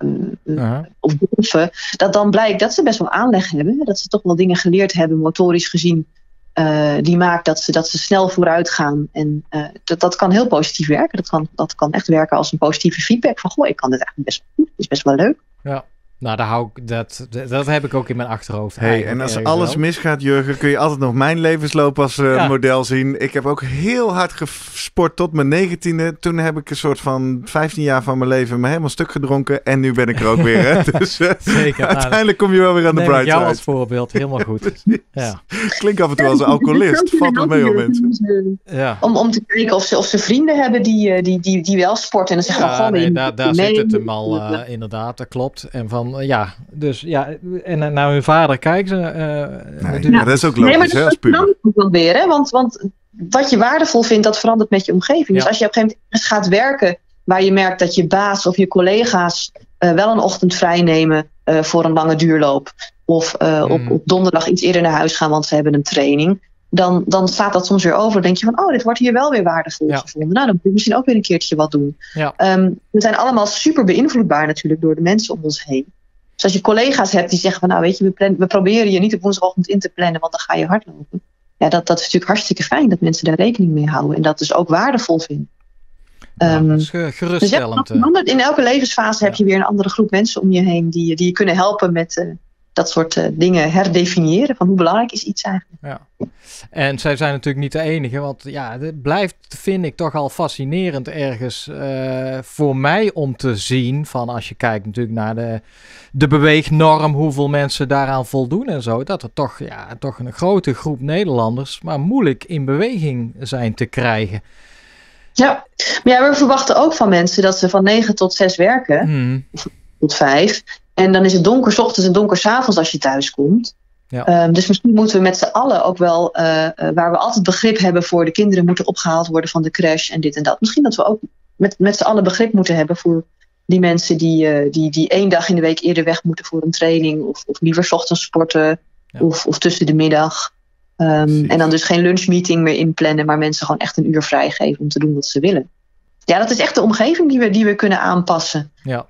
of golfen, dat dan blijkt dat ze best wel aanleg hebben. Dat ze toch wel dingen geleerd hebben, motorisch gezien, die maakt dat ze snel vooruit gaan. En dat kan heel positief werken. Dat kan echt werken als een positieve feedback van, goh, ik kan dit eigenlijk best wel goed. Het is best wel leuk. Ja. Nou, dat heb ik ook in mijn achterhoofd. En als alles misgaat, Jurgen, kun je altijd nog mijn levensloop als model zien. Ik heb ook heel hard gesport tot mijn 19e. Toen heb ik een soort van 15 jaar van mijn leven me helemaal stuk gedronken. En nu ben ik er ook weer. Hè? Dus zeker, uiteindelijk kom je wel weer aan de bright side. Jou als voorbeeld, helemaal goed. Ja. Klink af en toe als een alcoholist. Valt wel mee op mensen. Ja. Om te kijken of ze vrienden hebben die wel sporten. En dan zeggen daar zit het hem al inderdaad, dat klopt. En van en naar hun vader kijken ze. Dat is ook logisch, hè, als puber. Dat wel weer, hè? Want wat je waardevol vindt, dat verandert met je omgeving. Dus als je op een gegeven moment gaat werken, waar je merkt dat je baas of je collega's wel een ochtend vrij nemen voor een lange duurloop, of op donderdag iets eerder naar huis gaan, want ze hebben een training, dan staat dat soms weer over. Dan denk je van, dit wordt hier wel weer waardevol gevonden. Nou, dan moet je misschien ook weer een keertje wat doen. Ja. We zijn allemaal super beïnvloedbaar natuurlijk door de mensen om ons heen. Dus als je collega's hebt die zeggen van, nou weet je, we proberen je niet op woensdagochtend in te plannen, want dan ga je hardlopen. Ja, dat is natuurlijk hartstikke fijn dat mensen daar rekening mee houden en dat dus ook waardevol vinden. Dat is geruststellend. Dus in elke levensfase heb je weer een andere groep mensen om je heen die je kunnen helpen met dat soort dingen herdefiniëren. Van hoe belangrijk is iets eigenlijk. Ja. En zij zijn natuurlijk niet de enige. Want het blijft, vind ik, toch al fascinerend ergens voor mij om te zien. Van als je kijkt natuurlijk naar de beweegnorm. Hoeveel mensen daaraan voldoen en zo. Dat er toch een grote groep Nederlanders maar moeilijk in beweging zijn te krijgen. Ja, maar we verwachten ook van mensen dat ze van 9 tot 6 werken. Tot 5. En dan is het donker 's ochtends en donker 's avonds als je thuis komt. Ja. Dus misschien moeten we met z'n allen ook wel, waar we altijd begrip hebben voor de kinderen moeten opgehaald worden van de crash en dit en dat. Misschien dat we ook met z'n allen begrip moeten hebben voor die mensen die 1 dag in de week eerder weg moeten voor een training. Of liever 's ochtends sporten of tussen de middag. En dan dus geen lunchmeeting meer inplannen, maar mensen gewoon echt een uur vrijgeven om te doen wat ze willen. Ja, dat is echt de omgeving die we kunnen aanpassen. Ja.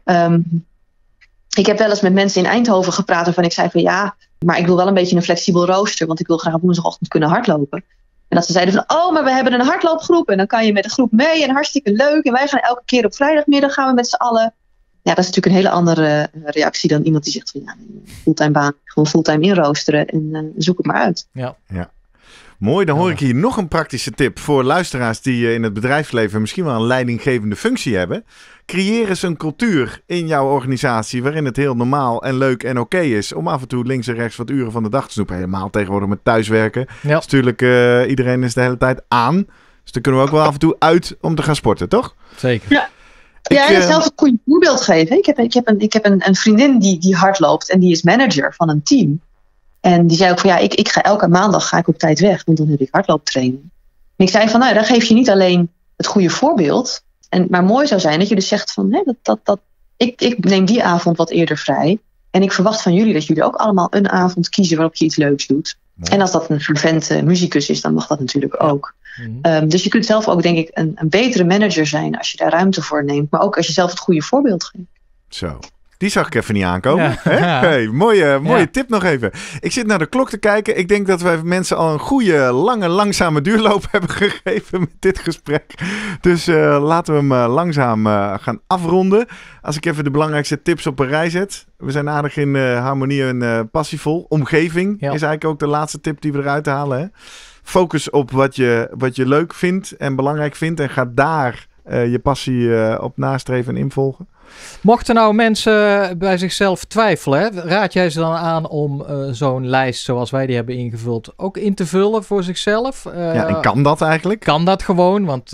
Ik heb wel eens met mensen in Eindhoven gepraat waarvan ik zei van maar ik wil wel een beetje een flexibel rooster, want ik wil graag op woensdagochtend kunnen hardlopen. En dat ze zeiden van, maar we hebben een hardloopgroep en dan kan je met de groep mee en hartstikke leuk. En wij gaan elke keer op vrijdagmiddag gaan we met z'n allen. Ja, dat is natuurlijk een hele andere reactie dan iemand die zegt van fulltime baan, gewoon fulltime inroosteren en zoek het maar uit. Ja. Mooi, dan hoor ik hier nog een praktische tip voor luisteraars die in het bedrijfsleven misschien wel een leidinggevende functie hebben. Creëer eens een cultuur in jouw organisatie waarin het heel normaal en leuk en oké is om af en toe links en rechts wat uren van de dag te snoepen. Helemaal tegenwoordig met thuiswerken. Ja. Dus natuurlijk, iedereen is de hele tijd aan. Dus dan kunnen we ook wel af en toe uit om te gaan sporten, toch? Zeker. Ja. En zelf een goede voorbeeld geven. Ik heb een vriendin die hardloopt en die is manager van een team. En die zei ook van ik ga elke maandag op tijd weg, want dan heb ik hardlooptraining. En ik zei van dan geef je niet alleen het goede voorbeeld. Maar mooi zou zijn dat je dus zegt van ik neem die avond wat eerder vrij. En ik verwacht van jullie dat jullie ook allemaal een avond kiezen waarop je iets leuks doet. Ja. En als dat een fervent muzikus is, dan mag dat natuurlijk ook. Mm-hmm. Dus je kunt zelf ook denk ik een betere manager zijn als je daar ruimte voor neemt. Maar ook als je zelf het goede voorbeeld geeft. Zo. Die zag ik even niet aankomen. Ja. Hey, mooie tip nog even. Ik zit naar de klok te kijken. Ik denk dat wij mensen al een goede, lange, langzame duurloop hebben gegeven met dit gesprek. Dus laten we hem langzaam gaan afronden. Als ik even de belangrijkste tips op een rij zet. We zijn aardig in harmonie en passievol. Omgeving is eigenlijk ook de laatste tip die we eruit halen. Hè? Focus op wat je leuk vindt en belangrijk vindt. En ga daar je passie op nastreven en involgen. Mochten nou mensen bij zichzelf twijfelen, hè, raad jij ze dan aan om zo'n lijst zoals wij die hebben ingevuld ook in te vullen voor zichzelf? En kan dat eigenlijk? Kan dat gewoon? Want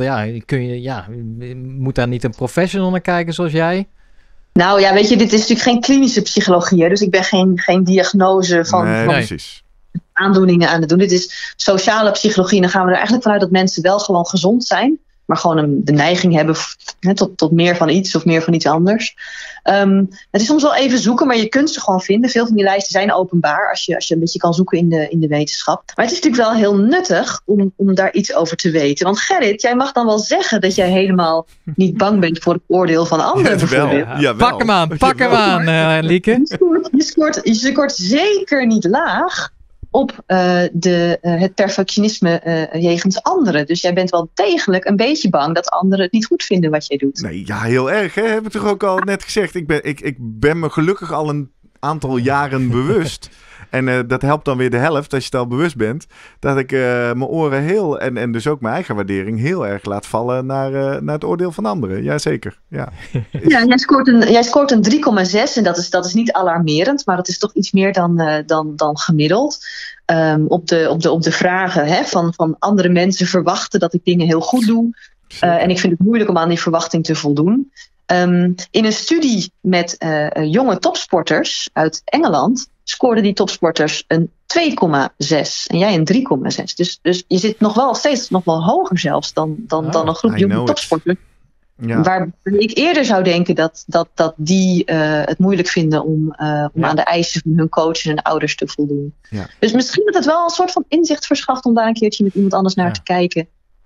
je moet daar niet een professional naar kijken zoals jij? Nou ja, weet je, dit is natuurlijk geen klinische psychologie. Hè? Dus ik ben geen diagnose van precies. Aandoeningen aan het doen. Dit is sociale psychologie. En dan gaan we er eigenlijk vanuit dat mensen wel gewoon gezond zijn. Maar gewoon de neiging hebben tot meer van iets of meer van iets anders. Het is soms wel even zoeken, maar je kunt ze gewoon vinden. Veel van die lijsten zijn openbaar als je een beetje kan zoeken in de wetenschap. Maar het is natuurlijk wel heel nuttig om daar iets over te weten. Want Gerrit, jij mag dan wel zeggen dat jij helemaal niet bang bent voor het oordeel van anderen bijvoorbeeld. Ja, pak hem aan, Lieke. Je scoort zeker niet laag op het perfectionisme jegens anderen. Dus jij bent wel degelijk een beetje bang dat anderen het niet goed vinden wat jij doet. Nee, ja, heel erg. Hè? Heb ik toch ook al net gezegd. Ik ben me gelukkig al een aantal jaren bewust. En dat helpt dan weer de helft, als je het al bewust bent, dat ik mijn oren heel, en dus ook mijn eigen waardering, heel erg laat vallen naar het oordeel van anderen. Jazeker. Ja. Ja, jij scoort een 3,6 en dat is niet alarmerend, maar dat is toch iets meer dan gemiddeld. Op de vragen van andere mensen verwachten dat ik dingen heel goed doe. En ik vind het moeilijk om aan die verwachting te voldoen. In een studie met jonge topsporters uit Engeland scoorden die topsporters een 2,6 en jij een 3,6. Dus je zit steeds nog wel hoger zelfs dan een groep jonge topsporters. Ja. Waar ik eerder zou denken dat die het moeilijk vinden om aan de eisen van hun coaches en ouders te voldoen. Ja. Dus misschien dat het wel een soort van inzicht verschaft om daar een keertje met iemand anders naar te kijken.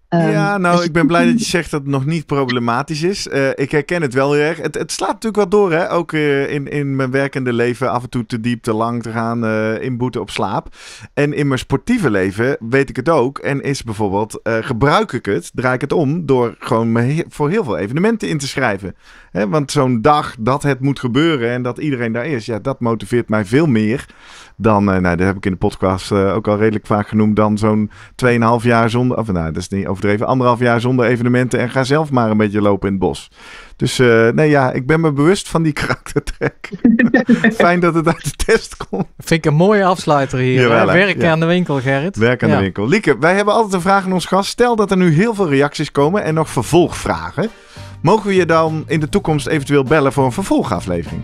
Ja, nou, ik ben blij dat je zegt dat het nog niet problematisch is. Ik herken het wel heel erg. Het slaat natuurlijk wel door, hè. Ook in mijn werkende leven af en toe te diep, te lang te gaan inboeten op slaap. En in mijn sportieve leven weet ik het ook. En is bijvoorbeeld, gebruik ik het, draai ik het om door gewoon me voor heel veel evenementen in te schrijven. Hè, want zo'n dag dat het moet gebeuren en dat iedereen daar is, ja, dat motiveert mij veel meer dan, nou, dat heb ik in de podcast ook al redelijk vaak genoemd, dan zo'n 2,5 jaar zonder, of nou, dat is niet overdreven, 1,5 jaar zonder evenementen en ga zelf maar een beetje lopen in het bos. Dus nee, ja, ik ben me bewust van die karaktertrek. Fijn dat het uit de test komt. Vind ik een mooie afsluiter hier. Jawel, werk aan de winkel, Gerrit. Werk aan de winkel. Lieke, wij hebben altijd een vraag aan ons gast. Stel dat er nu heel veel reacties komen en nog vervolgvragen. Mogen we je dan in de toekomst eventueel bellen voor een vervolgaflevering?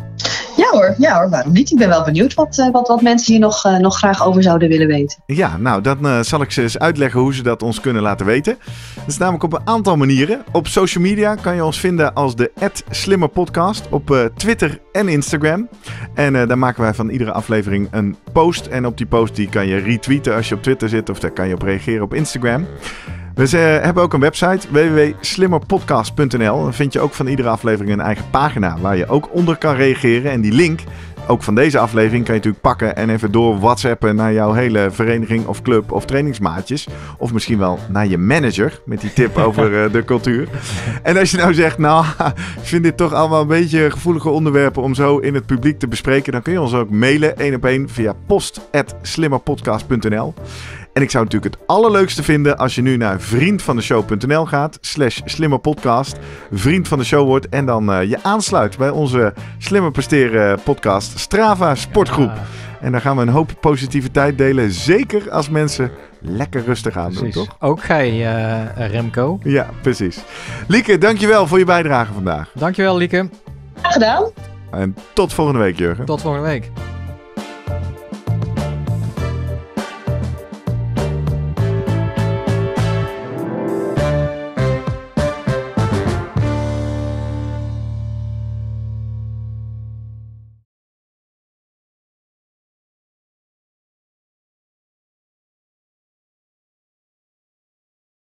Ja hoor, waarom niet? Ik ben wel benieuwd wat mensen hier nog graag over zouden willen weten. Ja, nou, dan zal ik ze eens uitleggen hoe ze dat ons kunnen laten weten. Dat is namelijk op een aantal manieren. Op social media kan je ons vinden als de @slimmerpodcast op Twitter en Instagram. En daar maken wij van iedere aflevering een post. En op die post die kan je retweeten als je op Twitter zit, of daar kan je op reageren op Instagram. We hebben ook een website, www.slimmerpodcast.nl. Dan vind je ook van iedere aflevering een eigen pagina waar je ook onder kan reageren. En die link, ook van deze aflevering, kan je natuurlijk pakken en even door WhatsAppen naar jouw hele vereniging of club of trainingsmaatjes. Of misschien wel naar je manager met die tip over de cultuur. En als je nou zegt, nou, ik vind dit toch allemaal een beetje gevoelige onderwerpen om zo in het publiek te bespreken, dan kun je ons ook mailen 1-op-1 via post@slimmerpodcast.nl. En ik zou het natuurlijk het allerleukste vinden als je nu naar vriendvandeshow.nl gaat, /slimmerpodcast, vriend van de show wordt en dan je aansluit bij onze Slimmer Presteren podcast Strava Sportgroep. Ja. En dan gaan we een hoop positiviteit delen, zeker als mensen lekker rustig aan doen, toch? Ook gij, Remco. Ja, precies. Lieke, dankjewel voor je bijdrage vandaag. Dankjewel, Lieke. Graag gedaan. En tot volgende week, Jurgen. Tot volgende week.